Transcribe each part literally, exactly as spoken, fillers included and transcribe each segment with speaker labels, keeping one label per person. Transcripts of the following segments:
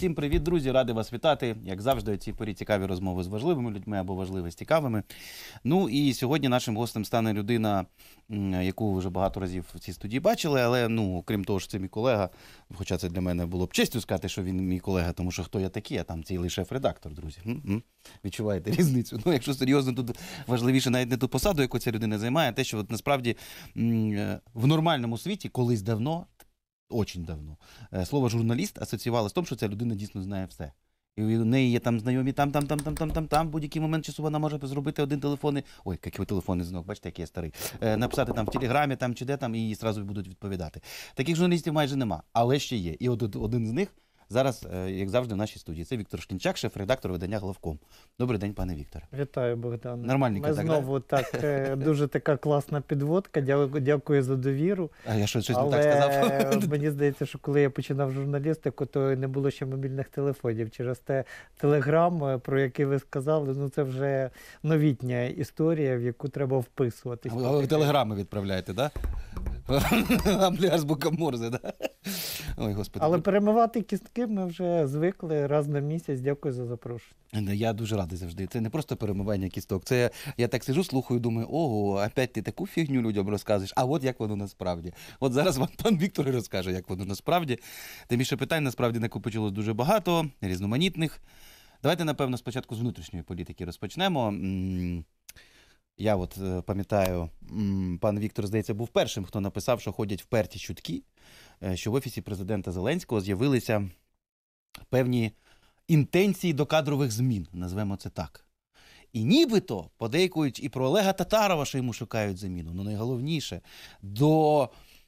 Speaker 1: Всім привіт, друзі! Радий вас вітати. Як завжди, у цій порі цікаві розмови з важливими людьми або важливі з цікавими. Ну і сьогодні нашим гостем стане людина, яку ви вже багато разів в цій студії бачили, але, ну, крім того, що це мій колега, хоча це для мене було б честю сказати, що він мій колега, тому що хто я такий, а там цілий шеф-редактор, друзі. М-м. Відчуваєте різницю? Ну, якщо серйозно, тут важливіше навіть не ту посаду, яку ця людина займає, а те, що от, насправді в нормальному світі колись давно, очень давно, слово «журналіст» асоціювалося з тим, що ця людина дійсно знає все. І у неї є там знайомі там, там, там, там, там, там, там, в будь-який момент часу вона може зробити один телефон, ой, які ви телефони знов, бачите, який я старий, написати там в Телеграмі там, чи де там, і їй одразу будуть відповідати. Таких журналістів майже нема, але ще є. І от один з них зараз, як завжди, в нашій студії. Це Віктор Шкінчак, шеф-редактор видання «Главком». Добрий день, пане Вікторе.
Speaker 2: Вітаю, Богдан.
Speaker 1: Нормальненько
Speaker 2: Ми
Speaker 1: так,
Speaker 2: знову так, дуже така класна підводка. Дякую за довіру.
Speaker 1: А я що, щось
Speaker 2: Але
Speaker 1: не так сказав?
Speaker 2: мені здається, що коли я починав журналістику, то не було ще мобільних телефонів. Через те Телеграм, про який ви сказали, ну це вже новітня історія, в яку треба вписуватись.
Speaker 1: А ви телеграми відправляєте, так? Азбука Морзе, так? Ой, Господи.
Speaker 2: Але перемивати кістки ми вже звикли раз на місяць. Дякую за запрошення.
Speaker 1: Я дуже радий завжди. Це не просто перемивання кісток. Це я так сиджу, слухаю, думаю, ого, опять ти таку фігню людям розказуєш, а от як воно насправді. От зараз вам пан Віктор розкаже, як воно насправді. Тим більше питань насправді накопичилось дуже багато, різноманітних. Давайте, напевно, спочатку з внутрішньої політики розпочнемо. Я от пам'ятаю, пан Віктор, здається, був першим, хто написав, що ходять вперті чутки, що в Офісі президента Зеленського з'явилися певні інтенції до кадрових змін, назвемо це так. І нібито подейкують і про Олега Татарова, що йому шукають заміну, але найголовніше, до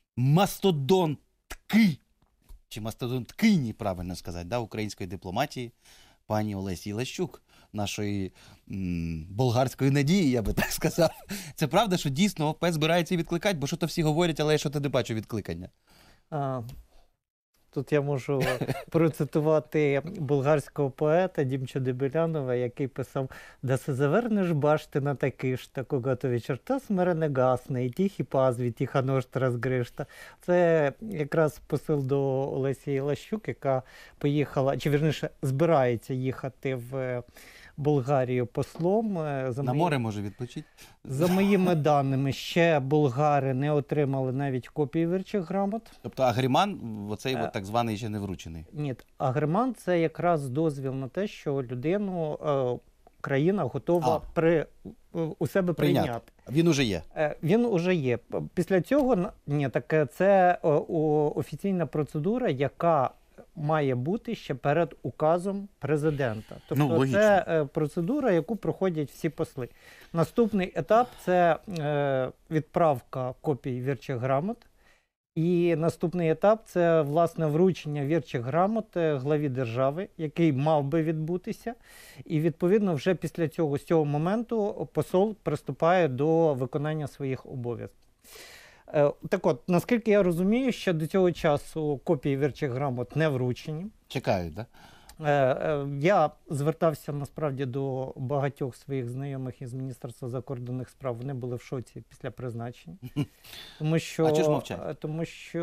Speaker 1: мастодонтки, чи мастодонткині, правильно сказати, да, української дипломатії, пані Олесі Лещук, нашої м, болгарської надії, я би так сказав. Це правда, що дійсно ОП збирається відкликати, бо що то всі говорять, але я що то не бачу відкликання.
Speaker 2: А, тут я можу процитувати болгарського поета Дімчо Дебелянова, який писав: «Да се завернеш баштина такишта, когато вечерта смирене гасне, і тихі пазві, тиха ношта розгришта». Це якраз посил до Олесі Лащук, яка поїхала, чи вірніше збирається їхати в Болгарію послом. За
Speaker 1: На море може відпочити?
Speaker 2: За моїми даними, ще болгари не отримали навіть копії вірчих грамот.
Speaker 1: Тобто агриман, оцей е... так званий, ще не вручений?
Speaker 2: Ні, агриман – це якраз дозвіл на те, що людину е, країна готова при, у себе прийняти. прийняти.
Speaker 1: Він уже є?
Speaker 2: Е, він уже є. Після цього, ні, так це о, о, офіційна процедура, яка має бути ще перед указом президента. Тобто ну, це е, процедура, яку проходять всі посли. Наступний етап – це е, відправка копій вірчих грамот. І наступний етап – це, власне, вручення вірчих грамот главі держави, який мав би відбутися. І, відповідно, вже після цього, з цього моменту, посол приступає до виконання своїх обов'язків. Так от, наскільки я розумію, ще до цього часу копії вірчих грамот не вручені.
Speaker 1: Чекають, так?
Speaker 2: Да? Я звертався, насправді, до багатьох своїх знайомих із Міністерства закордонних справ. Вони були в шоці після призначення. Тому що,
Speaker 1: а чого ж мовчать?
Speaker 2: Тому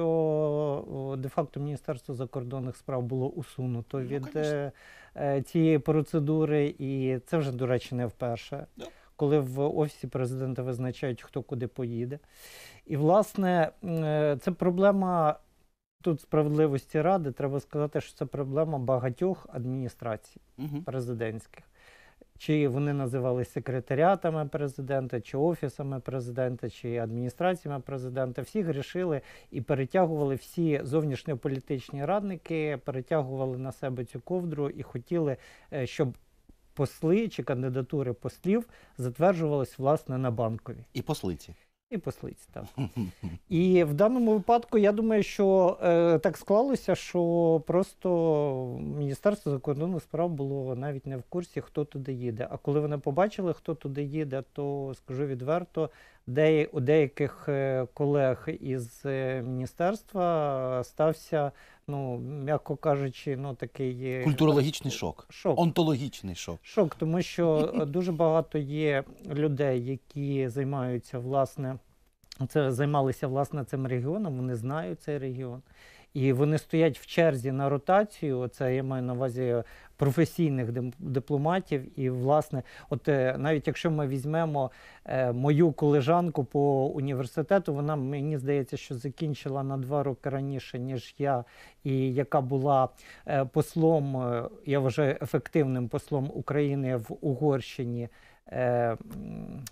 Speaker 2: що, де-факто, Міністерство закордонних справ було усунуто ну, від конечно. цієї процедури. І це вже, до речі, не вперше. Да. Коли в Офісі президента визначають, хто куди поїде. І, власне, це проблема, тут справедливості ради, треба сказати, що це проблема багатьох адміністрацій угу. президентських. Чи вони називалися секретаріатами президента, чи офісами президента, чи адміністраціями президента. Всі грішили і перетягували, всі зовнішньополітичні радники перетягували на себе цю ковдру і хотіли, щоб посли чи кандидатури послів затверджувались, власне, на Банковій.
Speaker 1: І послиці.
Speaker 2: І послиці, так. І в даному випадку, я думаю, що е, так склалося, що просто Міністерство закордонних справ було навіть не в курсі, хто туди їде. А коли вони побачили, хто туди їде, то, скажу відверто, де, у деяких колег із міністерства стався, ну, м'яко кажучи, ну, такий...
Speaker 1: Культурологічний шок.
Speaker 2: Шок.
Speaker 1: Онтологічний шок.
Speaker 2: Шок, тому що дуже багато є людей, які займаються, власне, це, займалися, власне, цим регіоном, вони знають цей регіон. І вони стоять в черзі на ротацію, це я маю на увазі професійних дим- дипломатів. І, власне, от е, навіть якщо ми візьмемо е, мою колежанку по університету, вона, мені здається, що закінчила на два роки раніше, ніж я, і яка була е, послом, е, я вважаю, ефективним послом України в Угорщині. Е, м,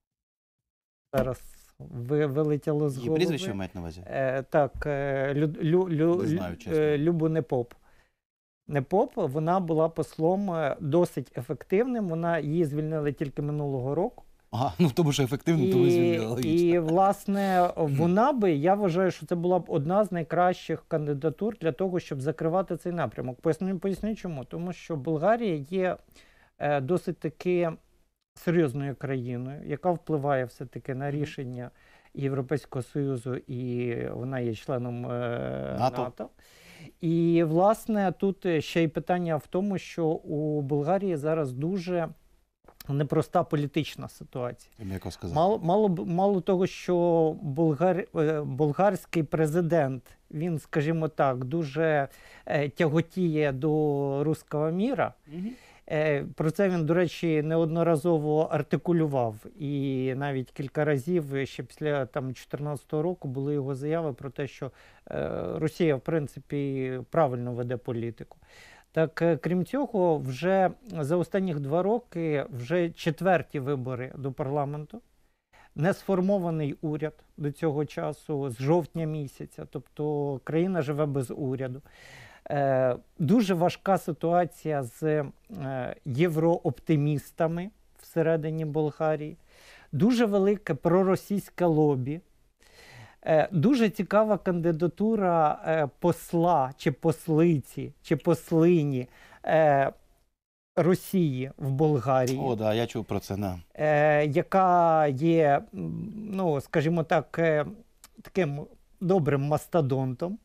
Speaker 2: зараз ви, вилетіло з
Speaker 1: Її
Speaker 2: голови.
Speaker 1: прізвище мають на увазі?
Speaker 2: Е, так, е, лю, лю, лю,
Speaker 1: Не знаю, чесно.
Speaker 2: е, Любу Непоп. Непоп, вона була послом е, досить ефективним, вона, її звільнили тільки минулого року.
Speaker 1: Ага, ну тому що ефективно, то ви звільнили,
Speaker 2: І,
Speaker 1: логічно.
Speaker 2: і, власне, вона би, я вважаю, що це була б одна з найкращих кандидатур для того, щоб закривати цей напрямок. Поясню, поясню чому. Тому що Болгарія є е, досить таки серйозною країною, яка впливає все-таки на рішення Європейського Союзу, і вона є членом е,
Speaker 1: НАТО.
Speaker 2: НАТО. І, власне, тут ще й питання в тому, що у Болгарії зараз дуже непроста політична ситуація.
Speaker 1: М'яко сказати.
Speaker 2: Мало, мало, б- мало того, що болгар, е, болгарський президент, він, скажімо так, дуже е, тяготіє до руського міра.
Speaker 1: Мгм.
Speaker 2: Е, Про це він, до речі, неодноразово артикулював. І навіть кілька разів ще після там, дві тисячі чотирнадцятого року були його заяви про те, що е, Росія, в принципі, правильно веде політику. Так, е, крім цього, вже за останніх два роки вже четверті вибори до парламенту. Не сформований уряд до цього часу, з жовтня місяця. Тобто країна живе без уряду. Е, дуже важка ситуація з е, єврооптимістами всередині Болгарії. Дуже велике проросійське лобі. Е, дуже цікава кандидатура е, посла чи послиці, чи послині е, Росії в Болгарії.
Speaker 1: О, да, я чув про це, да.
Speaker 2: Е, яка є, м, ну, скажімо так, е, таким добрим мастодонтом.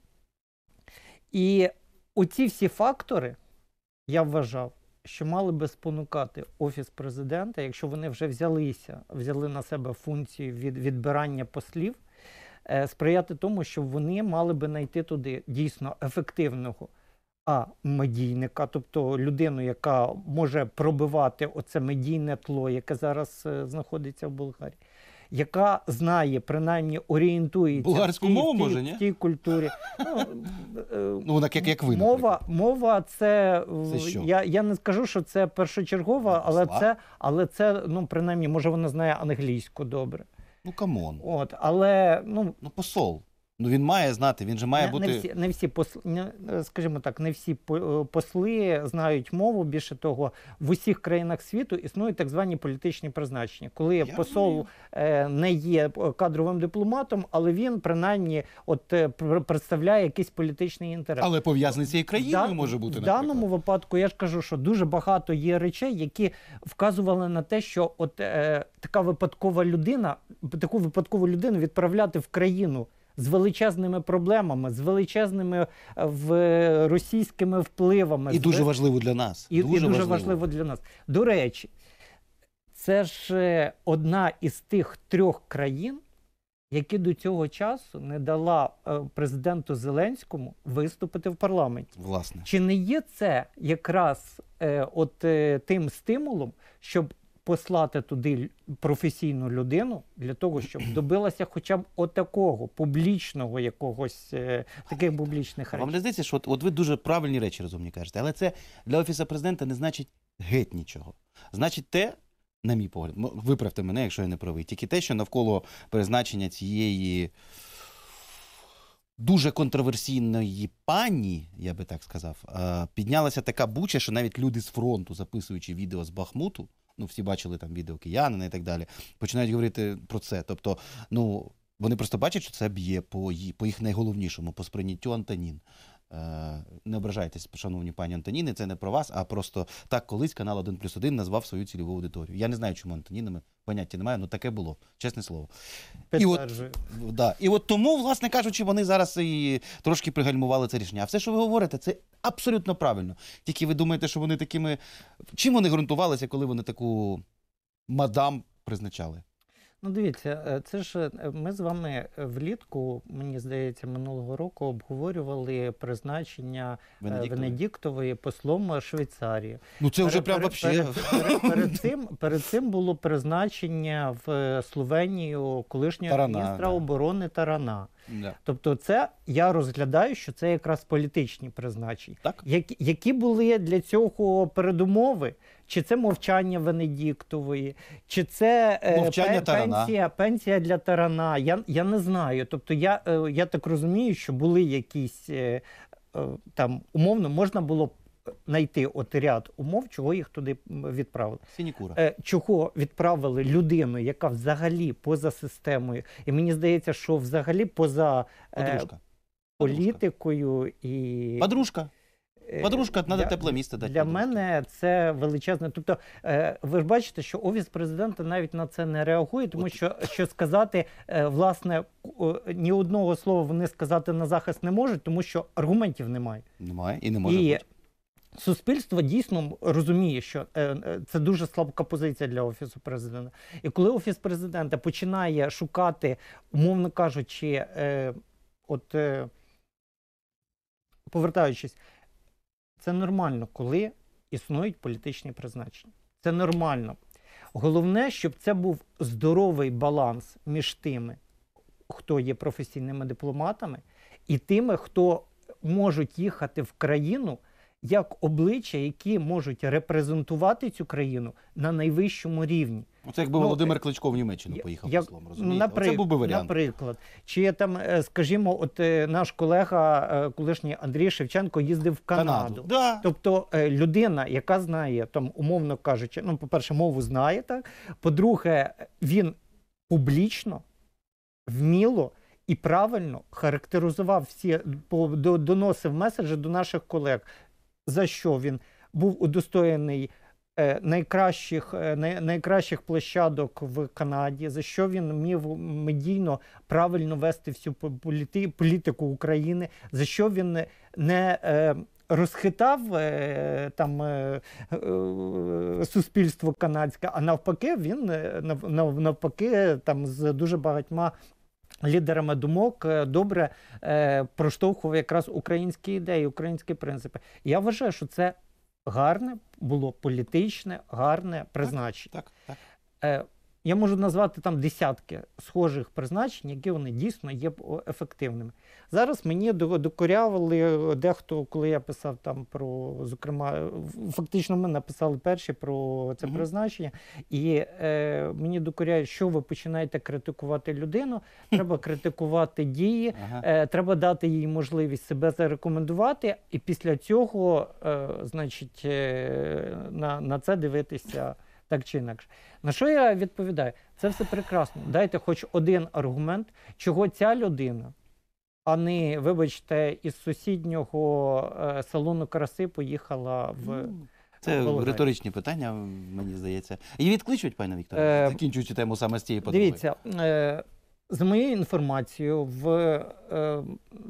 Speaker 2: І оці всі фактори, я вважав, що мали би спонукати Офіс президента, якщо вони вже взялися, взяли на себе функцію від відбирання послів, е, сприяти тому, щоб вони мали би знайти туди дійсно ефективного а медійника, тобто людину, яка може пробивати оце медійне тло, яке зараз е, знаходиться в Болгарії, яка знає, принаймні орієнтується
Speaker 1: Болгарську
Speaker 2: в тій,
Speaker 1: мову
Speaker 2: в тій,
Speaker 1: може, ні?
Speaker 2: в тій культурі. Ну, е,
Speaker 1: Ну, вона як, як ви,
Speaker 2: мова,
Speaker 1: наприклад.
Speaker 2: мова це, е,
Speaker 1: Це що?
Speaker 2: я, я не скажу, що це першочергова, але
Speaker 1: Посла?
Speaker 2: це, але це, ну, принаймні, може вона знає англійську добре.
Speaker 1: Ну, камон.
Speaker 2: От, але, ну,
Speaker 1: Ну, посол. Ну, він має знати, він же має
Speaker 2: не,
Speaker 1: бути...
Speaker 2: не всі, не всі посли, не, е, скажімо так, не всі по- е, посли знають мову. Більше того, в усіх країнах світу існують так звані політичні призначення, коли
Speaker 1: Я
Speaker 2: посол
Speaker 1: розумію.
Speaker 2: е, не є кадровим дипломатом, але він принаймні от е, пр- представляє якийсь політичний інтерес.
Speaker 1: Але пов'язаний з цією країною
Speaker 2: Да-
Speaker 1: може бути,
Speaker 2: в
Speaker 1: наприклад.
Speaker 2: даному випадку. Я ж кажу, що дуже багато є речей, які вказували на те, що от е, така випадкова людина, таку випадкову людину відправляти в країну з величезними проблемами, з величезними е, в, російськими впливами.
Speaker 1: І
Speaker 2: з
Speaker 1: дуже
Speaker 2: ве-
Speaker 1: важливо для нас.
Speaker 2: і,
Speaker 1: дуже,
Speaker 2: і дуже
Speaker 1: важливо.
Speaker 2: важливо для нас. До речі, це ж е, одна із тих трьох країн, які до цього часу не дала е, президенту Зеленському виступити в парламенті.
Speaker 1: Власне.
Speaker 2: Чи не є це якраз е, от е, тим стимулом, щоб послати туди л- професійну людину для того, щоб добилася хоча б отакого публічного якогось е, таких публічних
Speaker 1: Вам
Speaker 2: речей?
Speaker 1: не здається, що от, от ви дуже правильні речі розумні кажете, але це для Офісу президента не значить геть нічого. Значить те, на мій погляд, м- виправте мене, якщо я не правий, тільки те, що навколо призначення цієї дуже контроверсійної пані, я би так сказав, е, піднялася така буча, що навіть люди з фронту, записуючи відео з Бахмуту, ну всі бачили там відео киянина і так далі, починають говорити про це. Тобто, ну, вони просто бачать, що це б'є по, ї- по їх найголовнішому, по сприйняттю Антонін. Е, не ображайтесь, шановні пані Антоніни, це не про вас, а просто так колись канал один плюс один назвав свою цільову аудиторію. Я не знаю, чому Антонінами, поняття немає, але таке було, чесне слово. І от,
Speaker 2: Підтверджую.
Speaker 1: да, і от тому, власне кажучи, вони зараз і трошки пригальмували це рішення. А все, що ви говорите, це абсолютно правильно. Тільки ви думаєте, що вони такими... Чим вони ґрунтувалися, коли вони таку мадам призначали?
Speaker 2: Ну, дивіться, е, це ж е, ми з вами влітку, мені здається, минулого року обговорювали призначення е,
Speaker 1: Венедіктової.
Speaker 2: Венедіктової послом Швейцарії.
Speaker 1: Ну це вже
Speaker 2: Перед-
Speaker 1: прям
Speaker 2: перед-
Speaker 1: вообще.
Speaker 2: перед, перед, перед цим, перед цим було призначення в Словенію колишнього
Speaker 1: Тарана,
Speaker 2: міністра
Speaker 1: да.
Speaker 2: оборони Тарана.
Speaker 1: Да.
Speaker 2: Тобто це, я розглядаю, що це якраз політичні призначення.
Speaker 1: Так?
Speaker 2: Які, які були для цього передумови? Чи це мовчання Венедіктової, чи це е,
Speaker 1: Мовчання
Speaker 2: пе-
Speaker 1: Тарана.
Speaker 2: пенсія, пенсія для Тарана? Я, я не знаю. Тобто я, е, я так розумію, що були якісь е, е, там умовно можна було б знайти от ряд умов, чого їх туди м, відправили.
Speaker 1: Сінікура.
Speaker 2: Е, чого відправили людину, яка взагалі поза системою, і мені здається, що взагалі поза е,
Speaker 1: Подружка.
Speaker 2: політикою і
Speaker 1: Подружка.
Speaker 2: е,
Speaker 1: Подружка, треба
Speaker 2: для-
Speaker 1: тепле місце дати.
Speaker 2: Для
Speaker 1: подружці.
Speaker 2: мене це величезне. Тобто, е, ви ж бачите, що офіс президента навіть на це не реагує, тому
Speaker 1: От.
Speaker 2: що, що сказати, е, власне, о, ні одного слова вони сказати на захист не можуть, тому що аргументів немає.
Speaker 1: Немає і не може
Speaker 2: І
Speaker 1: бути.
Speaker 2: суспільство дійсно розуміє, що е, е, це дуже слабка позиція для офісу президента. І коли офіс президента починає шукати, умовно кажучи, е, от е, повертаючись, це нормально, коли існують політичні призначення. Це нормально. Головне, щоб це був здоровий баланс між тими, хто є професійними дипломатами, і тими, хто можуть їхати в країну як обличчя, які можуть репрезентувати цю країну на найвищому рівні.
Speaker 1: Оце якби
Speaker 2: Ну,
Speaker 1: Володимир Кличко в Німеччину
Speaker 2: я-
Speaker 1: поїхав
Speaker 2: як-
Speaker 1: послом,
Speaker 2: Ну,
Speaker 1: розумієте? Оце
Speaker 2: наприк-
Speaker 1: був би варіант.
Speaker 2: Наприклад. Чи є там, е, скажімо, от е, наш колега, е, колишній Андрій Шевченко, їздив в Канаду.
Speaker 1: Да.
Speaker 2: Тобто е, людина, яка знає, там, умовно кажучи, ну, по-перше, мову знає, так? По-друге, він публічно, вміло і правильно характеризував всі, по- до- доносив меседжі до наших колег, за що він був удостоєний е, найкращих, е, най, найкращих площадок в Канаді, за що він вмів медійно правильно вести всю по- політи, політику України, за що він не е, розхитав е, там е, е, суспільство канадське, а навпаки, він е, нав- нав- навпаки там з дуже багатьма лідерами думок е, добре е, проштовхував якраз українські ідеї, українські принципи. Я вважаю, що це гарне було політичне, гарне призначення.
Speaker 1: Так, так.
Speaker 2: Е, я можу назвати там десятки схожих призначень, які вони дійсно є о, ефективними. Зараз мені до- докорявали дехто, коли я писав там про, зокрема, в- фактично ми написали перші про це
Speaker 1: Мгм.
Speaker 2: призначення, і е, мені докоряють, що ви починаєте критикувати людину, треба критикувати дії,
Speaker 1: Ага.
Speaker 2: Е, треба дати їй можливість себе зарекомендувати, і після цього, е, значить, е, на, на це дивитися так чи інакше. На що я відповідаю? Це все прекрасно. Дайте хоч один аргумент, чого ця людина, а не, вибачте, із сусіднього е, салону краси поїхала в...
Speaker 1: Ну, Це
Speaker 2: Болгарію.
Speaker 1: риторичні питання, мені здається. І відкличуть, пане Вікторе,
Speaker 2: Е,
Speaker 1: закінчуючи тему саме з цієї подруги.
Speaker 2: Дивіться, е, за моєю інформацією, в е,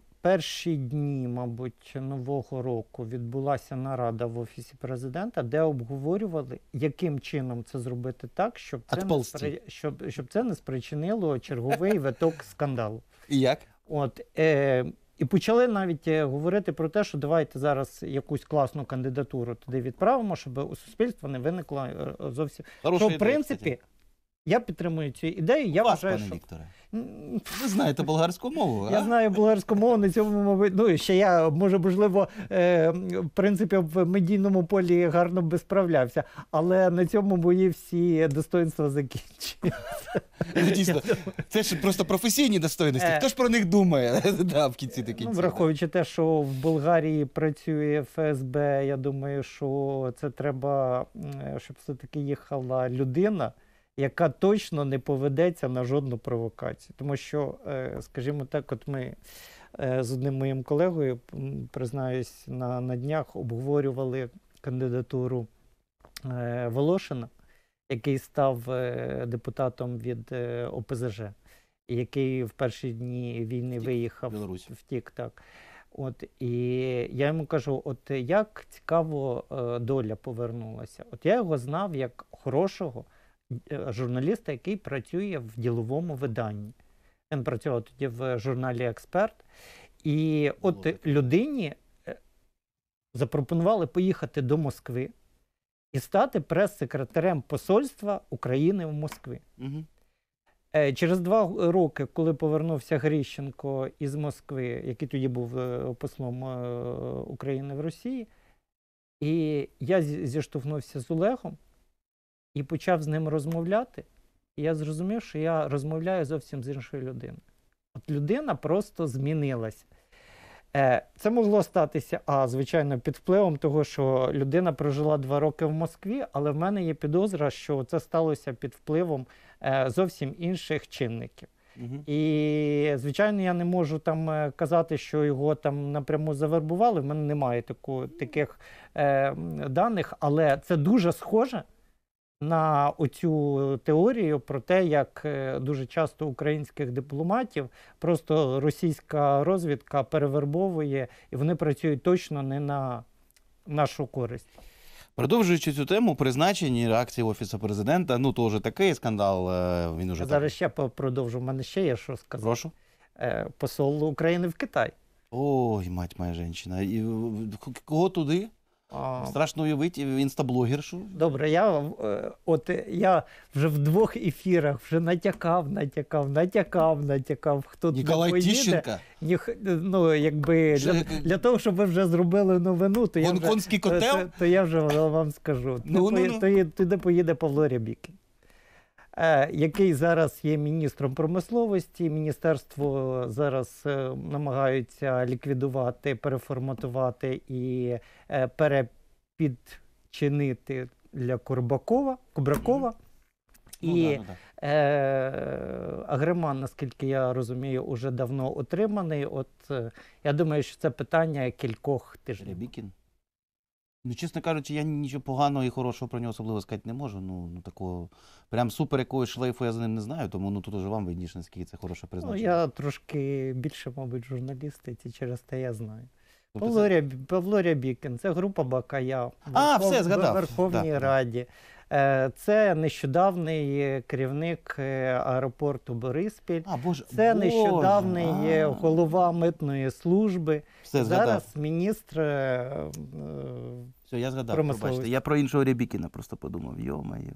Speaker 2: перші дні, мабуть, нового року відбулася нарада в Офісі президента, де обговорювали, яким чином це зробити так, щоб це, не,
Speaker 1: Отползти.
Speaker 2: спри... щоб, щоб це не спричинило черговий виток скандалу.
Speaker 1: І як?
Speaker 2: От, е, і почали навіть е, говорити про те, що давайте зараз якусь класну кандидатуру туди відправимо, щоб у суспільства не виникло е, зовсім.
Speaker 1: Хороша
Speaker 2: То, в
Speaker 1: ідея,
Speaker 2: принципі,
Speaker 1: кстати.
Speaker 2: я підтримую цю ідею. Я
Speaker 1: Вас,
Speaker 2: вважаю,
Speaker 1: пане
Speaker 2: що...
Speaker 1: Вікторе.
Speaker 2: М,
Speaker 1: Ви знаєте болгарську мову,
Speaker 2: Я
Speaker 1: а?
Speaker 2: знаю болгарську мову, на цьому, мабуть, ну, ще я, може, можливо, е, в принципі, в медійному полі гарно би справлявся, але на цьому мої всі достоинства закінчуються.
Speaker 1: Ну, дійсно, це ж просто професійні достоїності.
Speaker 2: Е.
Speaker 1: Хто ж про них думає? Да, в кінці до
Speaker 2: Ну,
Speaker 1: кінця.
Speaker 2: враховуючи те, що в Болгарії працює еф ес бе, я думаю, що це треба, м, щоб все-таки їхала людина, яка точно не поведеться на жодну провокацію. Тому що, е, скажімо так, от ми е, з одним моїм колегою, м, признаюсь, на, на днях обговорювали кандидатуру е, Волошина, який став е, депутатом від е, о пе зе же, і який в перші дні війни
Speaker 1: Втік
Speaker 2: виїхав,
Speaker 1: в Білорусь.
Speaker 2: втік, так. От, і я йому кажу, от як цікаво е, доля повернулася. От я його знав як хорошого, е, журналіста, який працює в діловому виданні. Він працював тоді в журналі «Експерт». І от
Speaker 1: Молодець.
Speaker 2: людині е, запропонували поїхати до Москви і стати прес-секретарем посольства України в Москві.
Speaker 1: Угу.
Speaker 2: Е, Через два роки, коли повернувся Грищенко із Москви, який тоді був е, послом е, України в Росії, і я зі- зіштовхнувся з Олегом і почав з ним розмовляти, і я зрозумів, що я розмовляю зовсім з іншою людиною. От людина просто змінилась. Е, Це могло статися, а, звичайно, під впливом того, що людина прожила два роки в Москві, але в мене є підозра, що це сталося під впливом е, зовсім інших чинників.
Speaker 1: Угу.
Speaker 2: І, звичайно, я не можу там е, казати, що його там напряму завербували, в мене немає таку, таких е, м, даних, але це дуже схоже на оцю теорію про те, як е, дуже часто українських дипломатів просто російська розвідка перевербовує, і вони працюють точно не на нашу користь.
Speaker 1: Продовжуючи цю тему, призначені реакції Офісу Президента, ну, то вже такий скандал, е, він уже
Speaker 2: Я
Speaker 1: так.
Speaker 2: зараз ще по- продовжу, в мене ще є що сказати.
Speaker 1: Прошу.
Speaker 2: Е, Посол України в Китай.
Speaker 1: Ой, мать моя жінка. І в- к- кого туди?
Speaker 2: А,
Speaker 1: Страшно уявити, інстаблогершу.
Speaker 2: Добре, я, е, от, е, я вже в двох ефірах вже натякав, натякав, натякав, натякав, хто туди
Speaker 1: Ніколай
Speaker 2: поїде.
Speaker 1: Тіщенко,
Speaker 2: Ніх, ну, якби,
Speaker 1: Вже-
Speaker 2: для, для того, щоб ви вже зробили новину, то я вже,
Speaker 1: гонконгський
Speaker 2: то,
Speaker 1: котел.
Speaker 2: то, то я вже вам скажу.
Speaker 1: Ну,
Speaker 2: Туди,
Speaker 1: ну, ну.
Speaker 2: туди, туди поїде Павло Рябікін, е, який зараз є міністром промисловості. Міністерство зараз е, намагаються ліквідувати, переформатувати і е, перепідчинити для Курбакова, Кубракова.
Speaker 1: Ну,
Speaker 2: І
Speaker 1: да, ну, да.
Speaker 2: Е, Агреман, наскільки я розумію, уже давно отриманий. От е, я думаю, що це питання кількох тижнів.
Speaker 1: Рябікін. Ну, чесно кажучи, я нічого поганого і хорошого про нього особливо сказати не можу. Ну, ну такого прям супер якогось шлейфу я за ним не знаю, тому ну тут уже вам видніше, наскільки це хороше
Speaker 2: Ну,
Speaker 1: призначення.
Speaker 2: я трошки більше, мабуть, журналістиці, через те я знаю.
Speaker 1: Тобто
Speaker 2: Павло,
Speaker 1: це-
Speaker 2: Ряб... Павло Рябікін, це група Бакая в
Speaker 1: А,
Speaker 2: Верхов-
Speaker 1: все, згадав.
Speaker 2: в Верховній
Speaker 1: Да, да.
Speaker 2: Раді. Е, Це нещодавний керівник е, аеропорту Бориспіль.
Speaker 1: А, Боже,
Speaker 2: Це
Speaker 1: Боже,
Speaker 2: нещодавний е,
Speaker 1: а.
Speaker 2: голова митної служби.
Speaker 1: Все, згадав.
Speaker 2: Зараз міністр е, е,
Speaker 1: Все, я згадав,
Speaker 2: промисловості.
Speaker 1: пробачте. Я про іншого Рябікіна просто подумав. Йо-моє.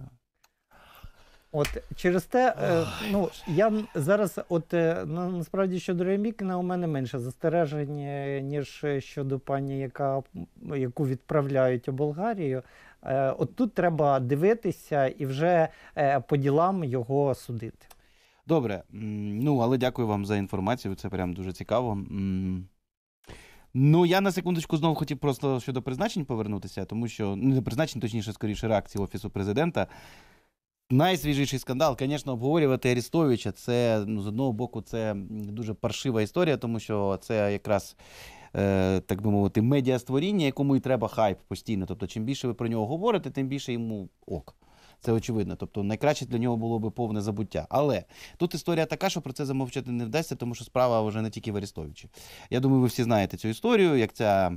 Speaker 2: От через те, е, ну я н- зараз, от е, на- насправді щодо Рябікіна у мене менше застережень, е, ніж щодо пані, яка м, яку відправляють у Болгарію. Е, От тут треба дивитися і вже е, по ділам його судити.
Speaker 1: Добре, м, ну, але дякую вам за інформацію, це прям дуже цікаво. М, Ну, я на секундочку знову хотів просто щодо призначень повернутися, тому що, ну, не призначень, точніше, скоріше, реакції Офісу Президента. Найсвіжіший скандал, звісно, обговорювати Арестовича, це, ну, з одного боку, це м, дуже паршива історія, тому що це якраз, е, так би мовити, медіастворіння, якому і треба хайп постійно. Тобто, чим більше ви про нього говорите, тим більше йому ок. Це очевидно. Тобто, найкраще для нього було би повне забуття. Але тут історія така, що про це замовчати не вдасться, тому що справа вже не тільки в Арестовичі. Я думаю, ви всі знаєте цю історію, як ця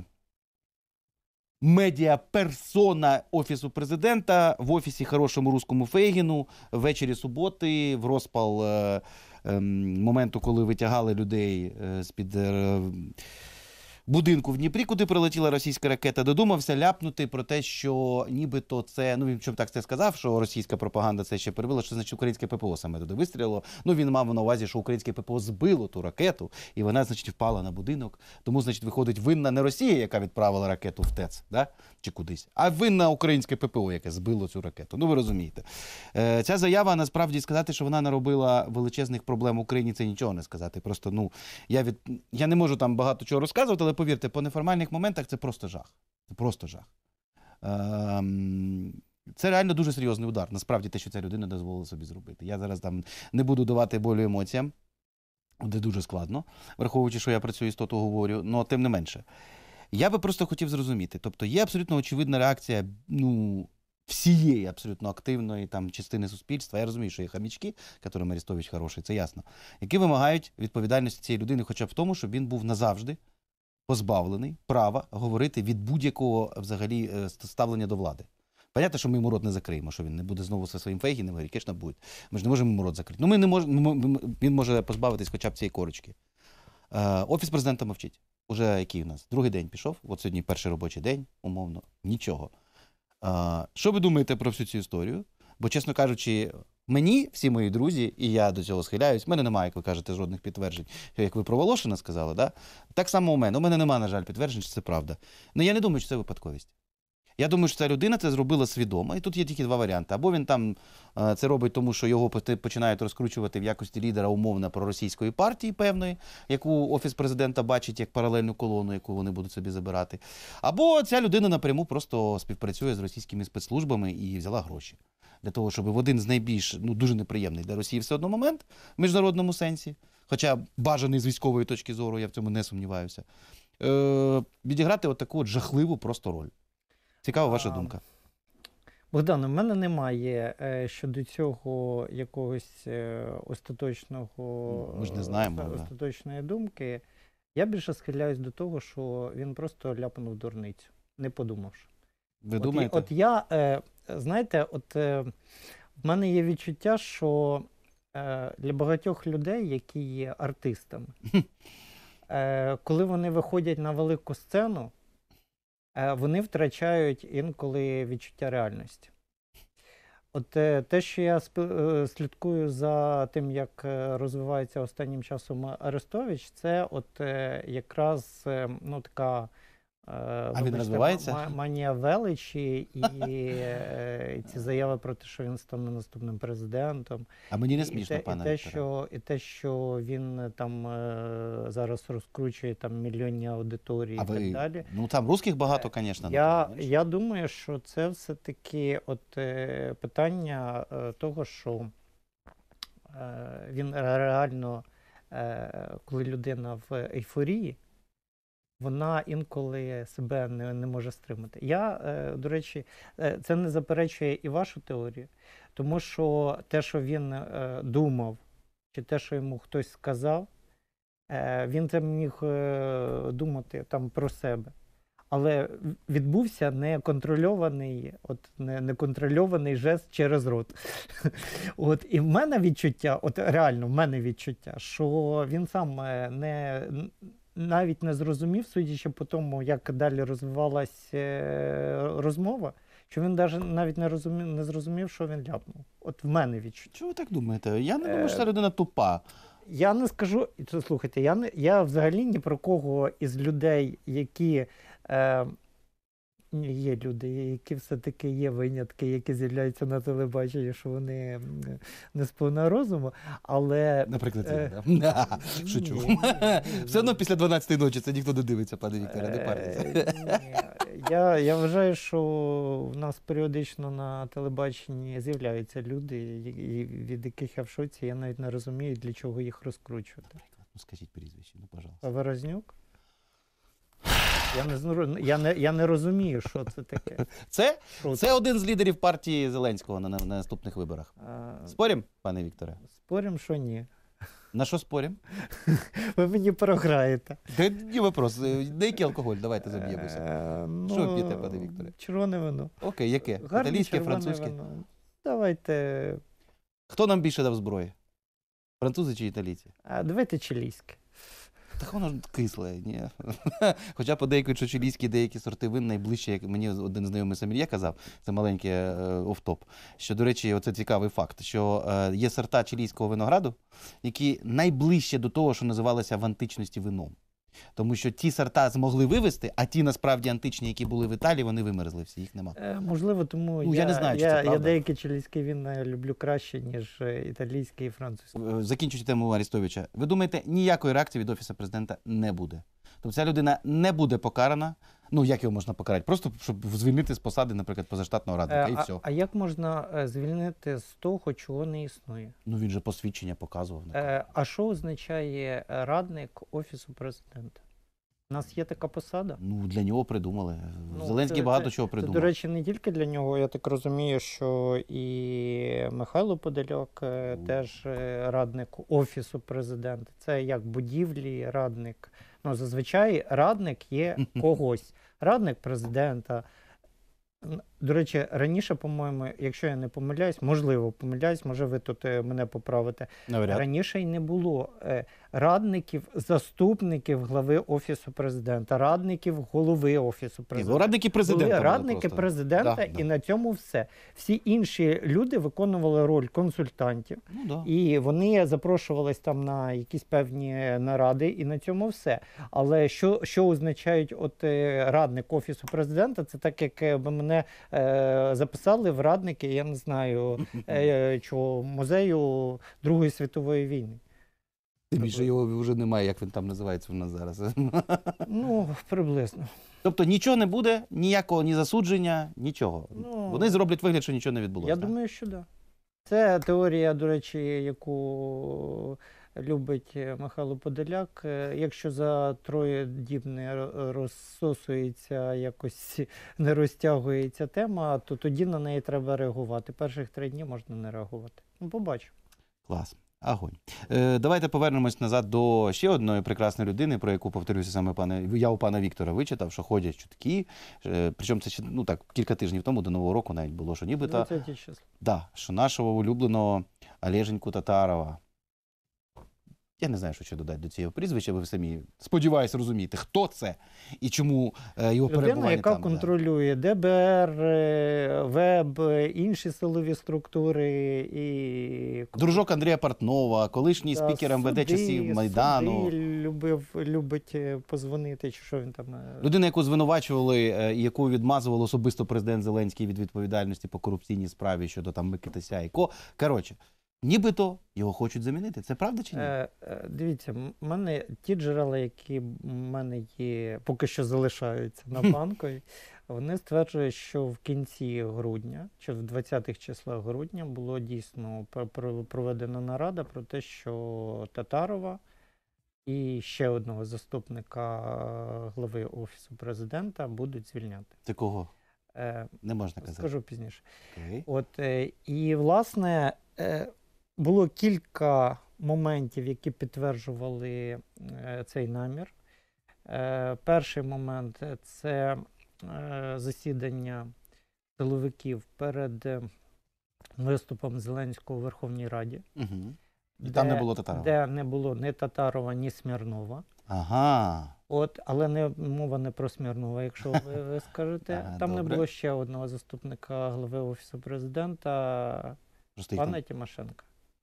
Speaker 1: медіаперсона Офісу Президента в офісі хорошому руському Фейгіну ввечері суботи, в розпал е, е, моменту, коли витягали людей е, з-під е, будинку в Дніпрі, куди прилетіла російська ракета, додумався ляпнути про те, що нібито це, ну він чому так це сказав, що російська пропаганда це ще перевела, що значить українське ППО саме туди вистрілило. Ну він мав на увазі, що українське ППО збило ту ракету, і вона, значить, впала на будинок. Тому, значить, виходить винна не Росія, яка відправила ракету в ТЕЦ, да? Чи кудись, а винна українське ППО, яке збило цю ракету. Ну ви розумієте. Е, ця заява, насправді, сказати, що вона наробила величезних проблем в Україні, це нічого не сказати. Просто, ну, я, від... я не можу там багато чого розказувати, але повірте, по неформальних моментах це просто жах. Це просто жах. Ем... Це реально дуже серйозний удар. Насправді те, що ця людина дозволила собі зробити. Я зараз там не буду давати болю емоціям, де дуже складно, враховуючи, що я про цю істоту говорю, але тим не менше. Я би просто хотів зрозуміти. Тобто є абсолютно очевидна реакція, ну, всієї абсолютно активної там частини суспільства. Я розумію, що є хамічки, яким Арестович хороший, це ясно, які вимагають відповідальності цієї людини хоча б в тому, щоб він був назавжди позбавлений права говорити від будь-якого взагалі ставлення до влади. Понятно, що ми йому рот не закриємо, що він не буде знову зі своїм Фейгіним, говорить, звісно, буде. Ми ж не можемо йому рот закрити. Ну, ми не можемо, він може позбавитись хоча б цієї корочки. Е, Офіс президента мовчить. Уже який у нас? Другий день пішов, от сьогодні перший робочий день, умовно, нічого. Е, що ви думаєте про всю цю історію? Бо, чесно кажучи, мені, всі мої друзі, і я до цього схиляюсь, в мене немає, як ви кажете, жодних підтверджень, як ви про Волошина сказали, да? Так само у мене. У мене немає, на жаль, підтверджень, що це правда. Ну, я не думаю, що це випадковість. Я думаю, що ця людина це зробила свідомо, і тут є тільки два варіанти. Або він там е, це робить тому, що його починають розкручувати в якості лідера умовно проросійської партії певної, яку Офіс президента бачить як паралельну колону, яку вони будуть собі забирати. Або ця людина напряму просто співпрацює з російськими спецслужбами і взяла гроші. Для того, щоб в один з найбільш, ну, дуже неприємний для Росії все одно момент в міжнародному сенсі, хоча бажаний з військової точки зору, я в цьому не сумніваюся, е, відіграти от таку от жахливу просто роль. Цікава ваша думка.
Speaker 2: Богдан, у мене немає е, щодо цього якогось е, остаточного,
Speaker 1: Ми ж не знаємо,
Speaker 2: е,
Speaker 1: да.
Speaker 2: остаточної думки. Я більше схиляюсь до того, що він просто ляпнув дурницю, не подумавши.
Speaker 1: Ви
Speaker 2: От,
Speaker 1: думаєте?
Speaker 2: От я, е, знаєте, от е, в мене є відчуття, що е, для багатьох людей, які є артистами, е, коли вони виходять на велику сцену, е, вони втрачають інколи відчуття реальності. От е, те, що я спи- е, слідкую за тим, як е, розвивається останнім часом Арестович, це от е, якраз е, ну, така
Speaker 1: А він розвивається?
Speaker 2: ма- манія величі і е, ці заяви про те, що він стане наступним президентом.
Speaker 1: А мені не
Speaker 2: І
Speaker 1: смішно,
Speaker 2: те, і
Speaker 1: пане
Speaker 2: те,
Speaker 1: Вікторе.
Speaker 2: що, і те, що він там е, зараз розкручує там мільйонні аудиторії
Speaker 1: А
Speaker 2: і так
Speaker 1: ви,
Speaker 2: далі.
Speaker 1: ну там русських багато, звісно.
Speaker 2: Я, я думаю, що це все-таки от е, питання е, того, що е, він реально, е, коли людина в ейфорії, вона інколи себе не, не може стримати. Я, е, до речі, е, це не заперечує і вашу теорію, тому що те, що він е, думав, чи те, що йому хтось сказав, е, він це міг е, думати там про себе. Але відбувся неконтрольований, от не, неконтрольований жест через рот. От, і в мене відчуття, от реально в мене відчуття, що він сам е, не, навіть не зрозумів, судячи по тому, як далі розвивалась е, розмова, що він даже навіть не розумів, не зрозумів, що він ляпнув. От в мене відчуття.
Speaker 1: Чого ви так думаєте? Я не думаю,
Speaker 2: Е,
Speaker 1: що ця людина тупа.
Speaker 2: Я не скажу, і це, слухайте, я, не, я взагалі ні про кого із людей, які е, є люди, які все-таки є винятки, які з'являються на телебаченні, що вони м, не сповна розуму, але...
Speaker 1: Наприклад,
Speaker 2: е,
Speaker 1: я, да? Шучу.
Speaker 2: ні, ні, ні,
Speaker 1: Все одно
Speaker 2: ні.
Speaker 1: після дванадцятої ночі це ніхто не дивиться, пане Вікторе, не париться.
Speaker 2: Е, ні. Я, я вважаю, що в нас періодично на телебаченні з'являються люди, і- і від яких я в шоці, я навіть не розумію, для чого їх розкручувати.
Speaker 1: Наприклад, ну скажіть прізвище, ну, пожалуйста.
Speaker 2: Ворознюк? Я не, зну- я, не, я не розумію, що це таке.
Speaker 1: Це,
Speaker 2: Що
Speaker 1: це один з лідерів партії Зеленського на, на, на наступних виборах.
Speaker 2: А,
Speaker 1: Спорім, пане Вікторе?
Speaker 2: Спорим, що ні.
Speaker 1: На що спорім?
Speaker 2: Ви мені програєте.
Speaker 1: Та ні вопрос. На який алкоголь? Давайте заб'ємося.
Speaker 2: Е, ну,
Speaker 1: Що ви п'єте, пане Вікторе?
Speaker 2: Червоне вино.
Speaker 1: Окей, яке?
Speaker 2: Гарне
Speaker 1: Італійське,
Speaker 2: червоне
Speaker 1: французьке?
Speaker 2: вино. Давайте.
Speaker 1: Хто нам більше дав зброї? Французи чи італійці?
Speaker 2: А, давайте чилійське.
Speaker 1: Так воно ж кисле, ні. Хоча подейкують, що чилійські деякі сорти вин найближче, як мені один знайомий сомельє казав, це маленький е, офтоп, що, до речі, оце цікавий факт, що е, є сорта чилійського винограду, які найближче до того, що називалося в античності вином. Тому що ті сорта змогли вивезти, а ті, насправді, античні, які були в Італії, вони вимерзли всі, їх нема.
Speaker 2: Е, можливо, тому
Speaker 1: Ну,
Speaker 2: я,
Speaker 1: я не знаю, чи
Speaker 2: я,
Speaker 1: це
Speaker 2: я
Speaker 1: правда.
Speaker 2: деякі чилійські вина люблю краще, ніж е, італійські і французькі.
Speaker 1: Е, Закінчуючи тему Арестовича, ви думаєте, ніякої реакції від Офісу президента не буде? Тобто ця людина не буде покарана, ну як його можна покарати? Просто, щоб звільнити з посади, наприклад, позаштатного радника,
Speaker 2: Е,
Speaker 1: і
Speaker 2: а,
Speaker 1: все.
Speaker 2: а як можна е, звільнити з того, чого не існує?
Speaker 1: Ну він же посвідчення показував.
Speaker 2: Е, а що означає радник Офісу президента? У нас є така посада?
Speaker 1: Ну, для нього придумали.
Speaker 2: Ну,
Speaker 1: Зеленський
Speaker 2: це-
Speaker 1: багато
Speaker 2: це-
Speaker 1: чого
Speaker 2: Це,
Speaker 1: придумав.
Speaker 2: до речі, не тільки для нього. Я так розумію, що і Михайло Подоляк е,
Speaker 1: Ну.
Speaker 2: теж е, радник Офісу президента. Це як будівлі, радник. Ну, зазвичай радник є когось. Радник президента, До речі, раніше, по-моєму, якщо я не помиляюсь, можливо, помиляюсь, може ви тут е, мене поправите.
Speaker 1: Навряд.
Speaker 2: Раніше й не було е, радників, заступників глави Офісу президента, радників голови Офісу
Speaker 1: Ні,
Speaker 2: президента.
Speaker 1: радники президента.
Speaker 2: Були
Speaker 1: були
Speaker 2: радники
Speaker 1: просто.
Speaker 2: президента,
Speaker 1: Да,
Speaker 2: і
Speaker 1: да.
Speaker 2: на цьому все. Всі інші люди виконували роль консультантів,
Speaker 1: Ну, да.
Speaker 2: і вони запрошувались там на якісь певні наради, і на цьому все. Але що, що означають от е, радник Офісу президента, це так, як е, би мене е, записали в радники, я не знаю, е, чого, музею Другої світової війни.
Speaker 1: Тим більше його вже немає, як він там називається в нас зараз.
Speaker 2: Ну, приблизно.
Speaker 1: Тобто нічого не буде, ніякого ні засудження, нічого.
Speaker 2: Ну,
Speaker 1: Вони зроблять вигляд, що нічого не відбулося.
Speaker 2: Я думаю, що так. Да. Це теорія, до речі, яку любить Михайло Подоляк. Якщо за троє діб не розсосується, якось не розтягується тема, то тоді на неї треба реагувати. Перших три дні можна не реагувати. Ну, побачимо.
Speaker 1: Клас. Огонь. Е, давайте повернемось назад до ще одної прекрасної людини, про яку, повторюся, саме пане, я у пана Віктора вичитав, що ходять чутки. Е, причому це ще, ну так, кілька тижнів тому, до Нового року навіть було, що нібито...
Speaker 2: двадцяте число.
Speaker 1: Да, що нашого улюбленого Олеженьку Татарова. Я не знаю, що ще додати до цього прізвища, ви самі, сподіваюсь, розумієте, хто це і чому е, його
Speaker 2: Людина,
Speaker 1: перебування
Speaker 2: яка
Speaker 1: там.
Speaker 2: контролює Д Б Р, е, ВЕБ, інші силові структури і...
Speaker 1: Да. Дружок Андрія Портнова, колишній
Speaker 2: Да,
Speaker 1: спікер Ем Ве Де
Speaker 2: суди,
Speaker 1: часів Майдану.
Speaker 2: Суди любив, любить е, позвонити, чи що він там... е,
Speaker 1: Людина, яку звинувачували е, і яку відмазував особисто президент Зеленський від відповідальності по корупційній справі щодо там Микитися і Ко. Коротше, нібито його хочуть замінити. Це правда чи ні?
Speaker 2: Е, е, Дивіться, в мене ті джерела, які в мене є, поки що залишаються на банковій, вони стверджують, що в кінці грудня, чи в двадцятих числах грудня, було дійсно пр- пр- проведена нарада про те, що Татарова і ще одного заступника е, глави Офісу президента будуть звільняти.
Speaker 1: Ти кого?
Speaker 2: Е,
Speaker 1: Не можна казати.
Speaker 2: Скажу пізніше.
Speaker 1: Окей.
Speaker 2: От, е, і, власне, е, було кілька моментів, які підтверджували е, цей намір. Е, перший момент – це е, засідання силовиків перед е, виступом Зеленського у Верховній Раді,
Speaker 1: Угу. І
Speaker 2: де,
Speaker 1: там не було Татарова.
Speaker 2: де не було ні Татарова, ні Смірнова.
Speaker 1: Ага.
Speaker 2: От, але не, мова не про Смірнова, якщо ви, ви скажете.
Speaker 1: Ага,
Speaker 2: Там не
Speaker 1: добре.
Speaker 2: було ще одного заступника глави Офісу президента,
Speaker 1: Просто їх
Speaker 2: пана
Speaker 1: там-
Speaker 2: Тимошенка.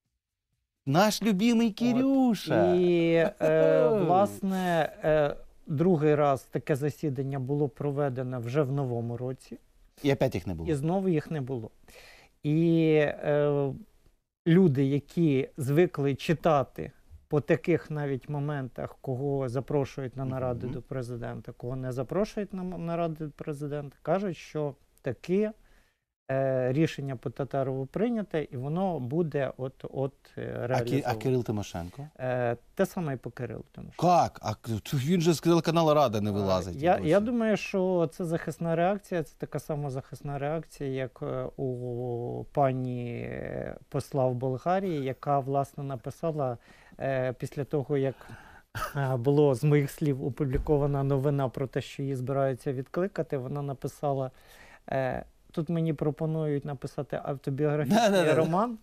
Speaker 1: Наш любимий Кирюша.
Speaker 2: І, е, власне, е, другий раз таке засідання було проведено вже в новому році,
Speaker 1: І опять їх не було.
Speaker 2: і знову їх не було. І е, люди, які звикли читати по таких навіть моментах, кого запрошують на наради
Speaker 1: Мгм.
Speaker 2: до президента, кого не запрошують на м- наради до президента, кажуть, що таке е, рішення по Татарову прийняте, і воно буде от, от е,
Speaker 1: А, Ки...
Speaker 2: реалізовано.
Speaker 1: а Кирил Тимошенко?
Speaker 2: Е, те саме і по Кирилу. Тому що.
Speaker 1: Як? А к- він же з телеканалу Рада не вилазить.
Speaker 2: Я,
Speaker 1: досі.
Speaker 2: я думаю, що це захисна реакція, це така сама захисна реакція, як е, у пані е, посла в Болгарії, яка, власне, написала е, після того, як е, було з моїх слів опублікована новина про те, що її збираються відкликати, вона написала, е, тут мені пропонують написати автобіографічний
Speaker 1: Да-да-да.
Speaker 2: роман.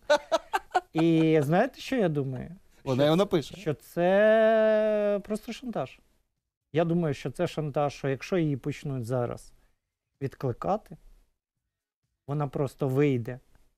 Speaker 2: І знаєте, що я думаю?
Speaker 1: Вона його напише.
Speaker 2: Що це просто шантаж. Я думаю, що це шантаж, що якщо її почнуть зараз відкликати, вона просто вийде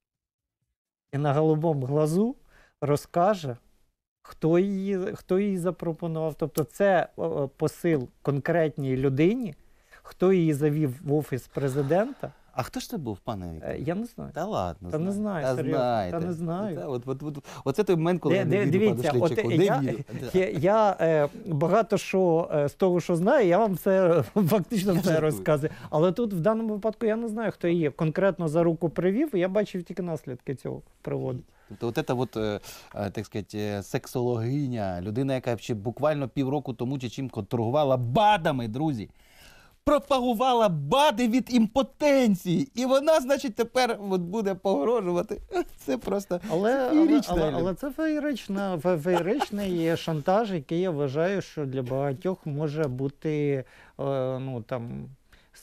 Speaker 2: і на голубому глазу розкаже, хто її, хто її запропонував. Тобто це о, посил конкретній людині, хто її завів в Офіс президента.
Speaker 1: А хто ж це був, пане
Speaker 2: Е,
Speaker 1: Вікторе?
Speaker 2: Я не знаю.
Speaker 1: Та ладно.
Speaker 2: Та не знаю,
Speaker 1: Та
Speaker 2: серйозно,
Speaker 1: знаєте.
Speaker 2: та не знаю.
Speaker 1: Та, от, от, от, оце той момент, коли
Speaker 2: Де-
Speaker 1: я
Speaker 2: де-
Speaker 1: не вірю, пане
Speaker 2: дивіться, от
Speaker 1: Шлейчику. Не
Speaker 2: я-
Speaker 1: вірю. Да.
Speaker 2: Я, я е, багато що е, з того, що знаю, я вам це фактично
Speaker 1: Я
Speaker 2: все
Speaker 1: жартую.
Speaker 2: розказую. Але тут в даному випадку я не знаю, хто її конкретно за руку привів, і я бачив тільки наслідки цього приводу.
Speaker 1: Тобто от ця от, е, е, так сказати, е, сексологиня, людина, яка ще буквально півроку тому чи чим торгувала БАДами, друзі, пропагувала БАДи від імпотенції. І вона, значить, тепер от буде погрожувати. Це просто
Speaker 2: Але,
Speaker 1: це
Speaker 2: але,
Speaker 1: феєрично,
Speaker 2: але,
Speaker 1: Еллен.
Speaker 2: але це феєрична, фе- феєричний шантаж, який я вважаю, що для багатьох може бути е, ну, там,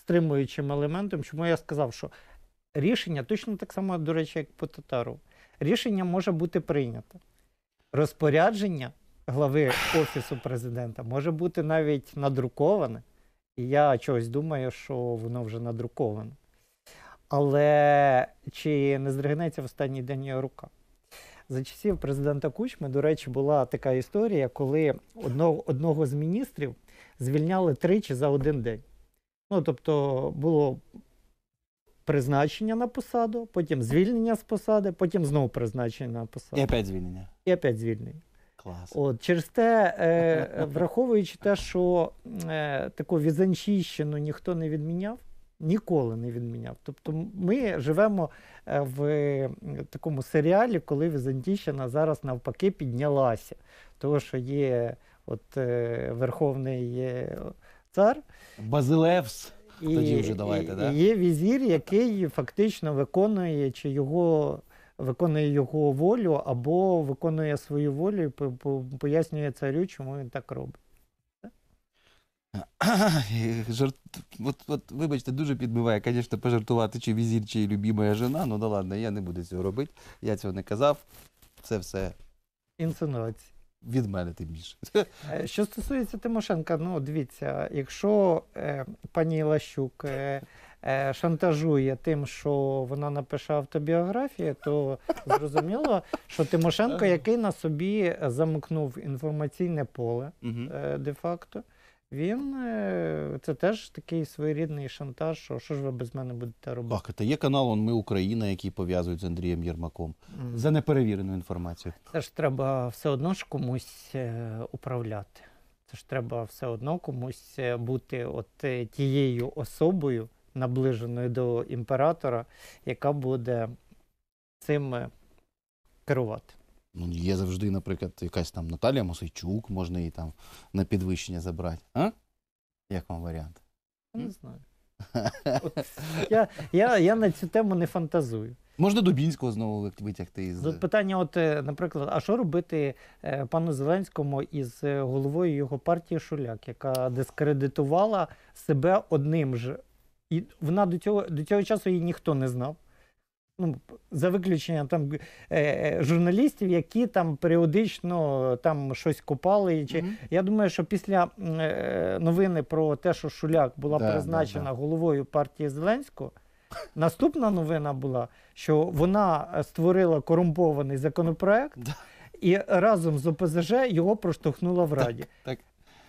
Speaker 2: стримуючим елементом, чому я сказав, що рішення, точно так само, до речі, як по Татарову, рішення може бути прийнято. Розпорядження глави Офісу президента може бути навіть надруковане, і я чогось думаю, що воно вже надруковане. Але чи не здригнеться в останній день його рука? За часів президента Кучми, до речі, була така історія, коли одного, одного з міністрів звільняли тричі за один день. Ну, тобто, було призначення на посаду, потім звільнення з посади, потім знову призначення на посаду.
Speaker 1: І опять звільнення.
Speaker 2: І опять звільнення.
Speaker 1: Клас.
Speaker 2: От, через те, е, враховуючи те, що е, таку візантійщину ніхто не відміняв, ніколи не відміняв. Тобто ми живемо е, в такому серіалі, коли візантійщина зараз навпаки піднялася. Тому що є от, е, верховний е, цар.
Speaker 1: Базилевс.
Speaker 2: І,
Speaker 1: Тоді вже давайте,
Speaker 2: і,
Speaker 1: да?
Speaker 2: і є візір, який фактично виконує, чи його, виконує його волю, або виконує свою волю і по- по- пояснює царю, чому він так робить.
Speaker 1: Жарт... От, от, вибачте, дуже підбиває, звісно, пожартувати, чи візір, чи любимая жена. Ну да ладно, я не буду цього робити. Я цього не казав. Це все
Speaker 2: Інсинуації.
Speaker 1: від мене тим більше.
Speaker 2: Е, Що стосується Тимошенка, ну дивіться, якщо е, пані Лащук е, е, шантажує тим, що вона напише автобіографію, то зрозуміло, що Тимошенко, який на собі замкнув інформаційне поле,
Speaker 1: Мгм.
Speaker 2: е, де-факто, він, е, це теж такий своєрідний шантаж, що що ж ви без мене будете робити.
Speaker 1: Так, це є канал «Он Ми Україна», який пов'язують з Андрієм Єрмаком.
Speaker 2: М.
Speaker 1: За неперевірену інформацію.
Speaker 2: Це ж треба все одно ж комусь е, управляти. Це ж треба все одно комусь е, бути от е, тією особою, наближеною до імператора, яка буде цим е, керувати.
Speaker 1: Ну, є завжди, наприклад, якась там Наталія Мосейчук, можна її там на підвищення забрати. А? Як вам варіант?
Speaker 2: Я не
Speaker 1: М?
Speaker 2: знаю. От, я, я, я на цю тему не фантазую.
Speaker 1: Можна Дубінського знову ви- витягти із...
Speaker 2: Тут питання, от, е, наприклад, а що робити е, пану Зеленському із е, головою його партії Шуляк, яка дискредитувала себе одним ж. І вона до цього, до цього часу її ніхто не знав. Ну, за виключенням там е, е, журналістів, які там періодично там щось копали. Чи...
Speaker 1: Мгм.
Speaker 2: Я думаю, що після е, новини про те, що Шуляк була
Speaker 1: Да,
Speaker 2: призначена
Speaker 1: да, да.
Speaker 2: головою партії Зеленського, наступна новина була, що вона створила корумпований законопроект
Speaker 1: Да.
Speaker 2: і разом з О Пе Зе Же його проштовхнула в Раді.
Speaker 1: Так.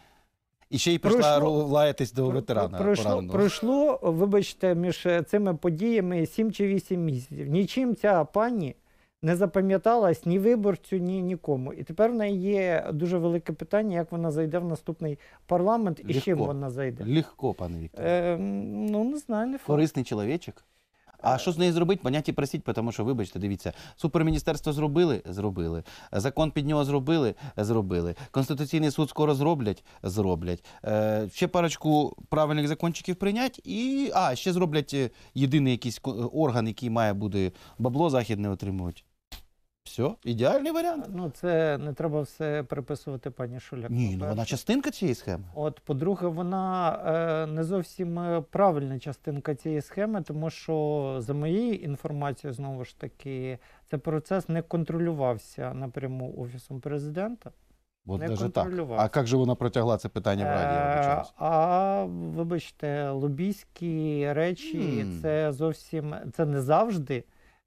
Speaker 1: І ще й пішла
Speaker 2: Пройшло-
Speaker 1: лаятись до
Speaker 2: Про-
Speaker 1: ветерана
Speaker 2: Пройшло,
Speaker 1: пораненого.
Speaker 2: пройшло, вибачте, між цими подіями сім чи вісім місяців. Нічим ця пані не запам'яталась ні виборцю, ні нікому. І тепер в неї є дуже велике питання, як вона зайде в наступний парламент і з чим
Speaker 1: Легко.
Speaker 2: вона зайде.
Speaker 1: Легко, пане Віктор.
Speaker 2: Е, ну, не знаю, не факт.
Speaker 1: Корисний чоловічок. А що з нею зробити? Поняття просіть, тому що, вибачте, дивіться, суперміністерство зробили? Зробили. Закон під нього зробили? Зробили. Конституційний суд скоро зроблять? Зроблять. Е, ще парочку правильних закончиків прийнять і, а, ще зроблять е, єдиний якийсь ко- орган, який має буде бабло західне отримувати. Все, ідеальний варіант.
Speaker 2: Ну, це не треба все приписувати пані Шуляк.
Speaker 1: Ні, ну
Speaker 2: по-перше.
Speaker 1: вона частинка цієї схеми.
Speaker 2: От, по-друге, вона е, не зовсім е, правильна частинка цієї схеми, тому що, за моєю інформацією, знову ж таки, цей процес не контролювався напряму Офісом президента.
Speaker 1: От
Speaker 2: Не
Speaker 1: даже так.
Speaker 2: контролював.
Speaker 1: А як же вона протягла це питання в Раді, я
Speaker 2: Е,
Speaker 1: вибачаюсь?
Speaker 2: а, вибачте, лобійські речі,
Speaker 1: М.
Speaker 2: це зовсім, це не завжди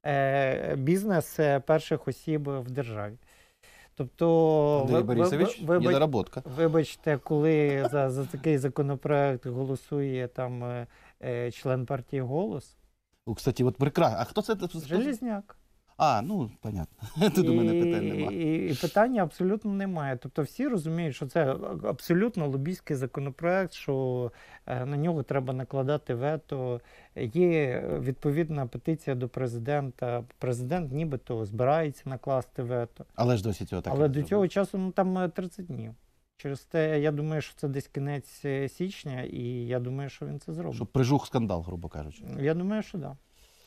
Speaker 2: е, бізнес е, перших осіб в державі. Тобто,
Speaker 1: Андрій
Speaker 2: ви- ви-
Speaker 1: Борисович,
Speaker 2: ви- вибач-
Speaker 1: недоработка.
Speaker 2: Вибачте, коли за, за такий законопроект голосує там е, е, член партії «Голос»,
Speaker 1: О, кстати, от прекрасно. А хто це? Хто-
Speaker 2: Железняк.
Speaker 1: А, ну, понятно. Тут у мене питань нема.
Speaker 2: І, і питання абсолютно немає. Тобто всі розуміють, що це абсолютно лобійський законопроект, що е, на нього треба накладати вето. Є відповідна петиція до президента. Президент нібито збирається накласти вето.
Speaker 1: Але ж досі цього так.
Speaker 2: Але
Speaker 1: не
Speaker 2: до
Speaker 1: зробили.
Speaker 2: цього часу ну, там е, тридцять днів. Через те, я думаю, що це десь кінець е, січня, і я думаю, що він це зробить.
Speaker 1: Щоб прижух скандал, грубо кажучи.
Speaker 2: Я думаю, що так. Да.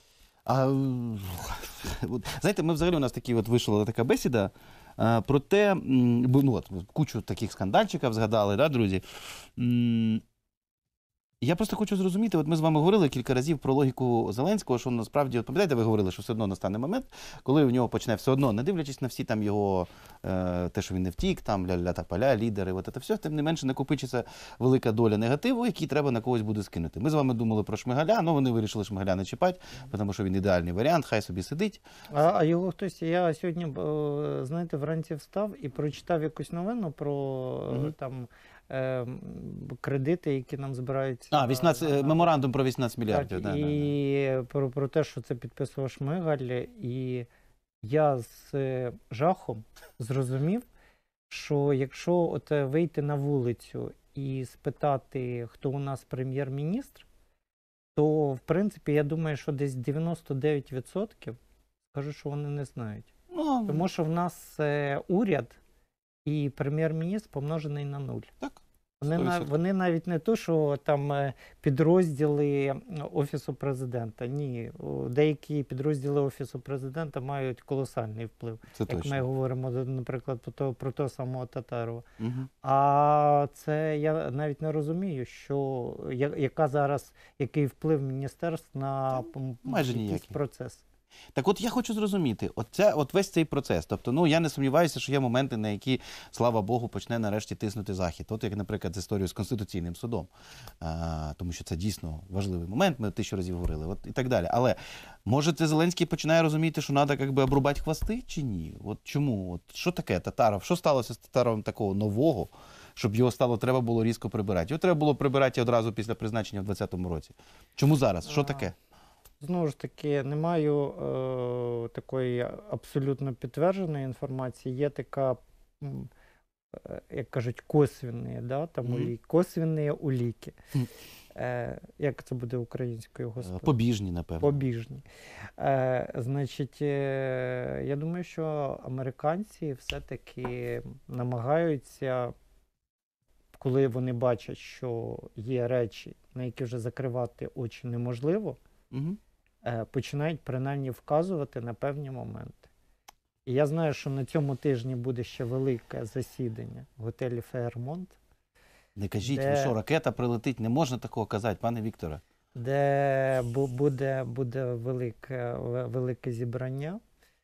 Speaker 1: А, е, от, знаєте, ми взагалі у нас такі от вийшла така бесіда е, про те, м, бо, ну, от, кучу таких скандальчиків згадали, да, друзі. М, Я просто хочу зрозуміти, от ми з вами говорили кілька разів про логіку Зеленського, що насправді, от пам'ятаєте, ви говорили, що все одно настане момент, коли в нього почне все одно, не дивлячись на всі там його, е, те, що він не втік, там ля-ля та поля, лідери, от це все, тим не менше накопичиться велика доля негативу, який треба на когось буде скинути. Ми з вами думали про Шмигаля, але вони вирішили Шмигаля не чіпати, тому що він ідеальний варіант, хай собі сидить.
Speaker 2: А, а його хтось, я сьогодні, е, знаєте, вранці встав і прочитав якусь новину про
Speaker 1: Мгм.
Speaker 2: е, там е, м, кредити, які нам збираються.
Speaker 1: А, вісімнадцять,
Speaker 2: на-
Speaker 1: е, меморандум про вісімнадцять мільярдів.
Speaker 2: Так,
Speaker 1: Да, да, да.
Speaker 2: і про, про те, що це підписував Шмигаль, і я з е, жахом зрозумів, що якщо от е, вийти на вулицю і спитати, хто у нас прем'єр-міністр, то, в принципі, я думаю, що десь дев'яносто дев'ять відсотків скажуть, що вони не знають.
Speaker 1: Ну,
Speaker 2: Тому що в нас е, уряд і прем'єр-міністр помножений на нуль.
Speaker 1: так.
Speaker 2: Вони,
Speaker 1: сто
Speaker 2: на,
Speaker 1: відсотків.
Speaker 2: вони навіть не то, що там е, підрозділи Офісу президента. Ні, о, деякі підрозділи Офісу президента мають колосальний вплив.
Speaker 1: Це
Speaker 2: Як
Speaker 1: точно.
Speaker 2: ми говоримо, наприклад, про того, про того самого Татарова.
Speaker 1: Мгм.
Speaker 2: А це я навіть не розумію, що я- яка зараз, який вплив міністерств на м,
Speaker 1: майже
Speaker 2: якийсь
Speaker 1: ніякий.
Speaker 2: процес.
Speaker 1: Так от я хочу зрозуміти, от, це, от весь цей процес. Тобто, ну я не сумніваюся, що є моменти, на які, слава Богу, почне нарешті тиснути Захід. От як, наприклад, з історією з Конституційним судом. А, тому що це дійсно важливий момент, ми тисячу разів говорили, от і так далі. Але може це Зеленський починає розуміти, що треба якби обрубати хвости чи ні? От чому? От що таке Татаров? Що сталося з Татаровим такого нового, щоб його стало треба було різко прибирати? Його треба було прибирати одразу після призначення в двадцятому році. Чому зараз? Що
Speaker 2: А,
Speaker 1: таке?
Speaker 2: Знову ж таки, не маю е, такої абсолютно підтвердженої інформації. Є така, м, е, як кажуть, косвінні, да, там
Speaker 1: Мгм.
Speaker 2: улі... косвінні уліки.
Speaker 1: Мгм.
Speaker 2: Е, як це буде українською, господи?
Speaker 1: Побіжні, напевно.
Speaker 2: Побіжні. Е, значить, е, я думаю, що американці все-таки намагаються, коли вони бачать, що є речі, на які вже закривати очі неможливо,
Speaker 1: Угу.
Speaker 2: е, починають принаймні вказувати на певні моменти. І я знаю, що на цьому тижні буде ще велике засідання в готелі Фейермонт,
Speaker 1: Не кажіть,
Speaker 2: Де-
Speaker 1: ви що, ракета прилетить, не можна такого казати, пане Вікторе.
Speaker 2: де бу- буде, буде велике, ве- велике зібрання,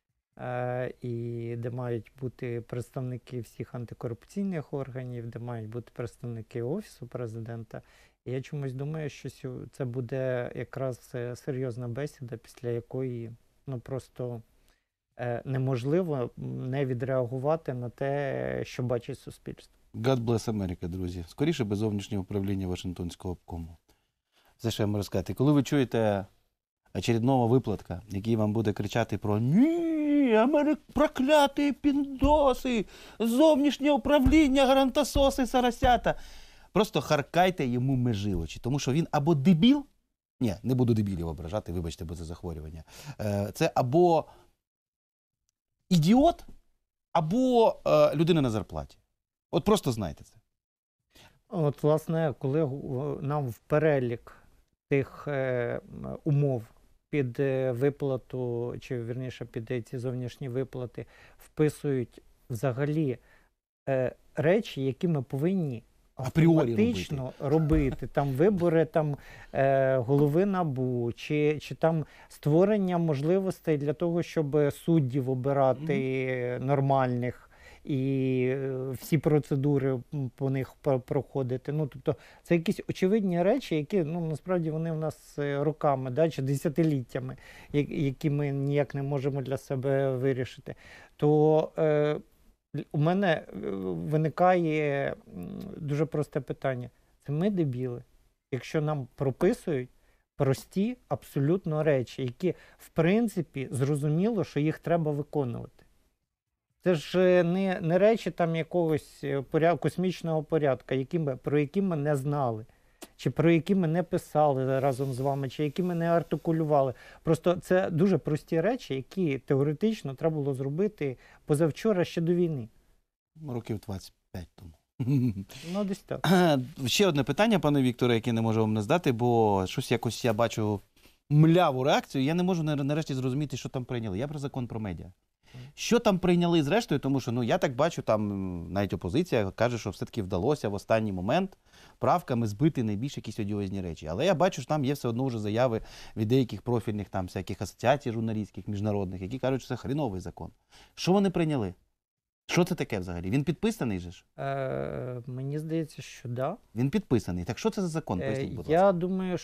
Speaker 2: е, і де мають бути представники всіх антикорупційних органів, де мають бути представники Офісу президента. І я чомусь думаю, що сю- це буде якраз е, серйозна бесіда, після якої ну просто е, неможливо м, не відреагувати на те, що бачить суспільство.
Speaker 1: God bless America, друзі. Скоріше без зовнішнього управління Вашингтонського обкому. Все, що я можу сказати. Коли ви чуєте очередного виплатка, який вам буде кричати про «Ні, Америк, прокляті піндоси, зовнішнє управління, гарантасоси, сарасята», просто харкайте йому межи очі, тому що він або дебіл, ні, не буду дебілів ображати, вибачте, бо це захворювання, Е, це або ідіот, або е, людина на зарплаті. От просто знайте це.
Speaker 2: От, власне, коли гу- нам в перелік тих е, м, умов під е, виплату, чи вірніше під е, ці зовнішні виплати, вписують взагалі е, речі, які ми повинні
Speaker 1: Апріорі
Speaker 2: автоматично робити. Там вибори там, е, голови НАБУ, чи, чи там створення можливостей для того, щоб суддів обирати нормальних, і е, всі процедури м, по них пр- проходити. Ну, тобто, це якісь очевидні речі, які ну, насправді вони в нас е, роками, да, чи десятиліттями, я- які ми ніяк не можемо для себе вирішити. То е, у мене е, виникає м, дуже просте питання. Це ми дебіли, якщо нам прописують прості абсолютно речі, які, в принципі, зрозуміло, що їх треба виконувати. Це ж е, не, не речі там якогось е, поряд, космічного порядку, які ми, про які ми не знали, чи про які ми не писали разом з вами, чи які ми не артикулювали. Просто це дуже прості речі, які теоретично треба було зробити позавчора ще до війни.
Speaker 1: Років двадцять п'ять тому.
Speaker 2: Ну, десь так.
Speaker 1: Ще одне питання, пане Вікторе, яке не можу вам не здати, бо щось якось я бачу мляву реакцію, я не можу нар- нарешті зрозуміти, що там прийняли. Я про закон про медіа. Що там прийняли зрештою? Тому що, ну, я так бачу, там навіть опозиція каже, що все-таки вдалося в останній момент правками збити найбільш якісь одіозні речі. Але я бачу, що там є все одно вже заяви від деяких профільних там всяких асоціацій журналістських, міжнародних, які кажуть, що це хріновий закон. Що вони прийняли? Що це таке взагалі? Він підписаний же ж?
Speaker 2: Е, мені здається, що да.
Speaker 1: Він підписаний. Так що це за закон?
Speaker 2: Е,
Speaker 1: Поясніть, будь ласка.
Speaker 2: я думаю,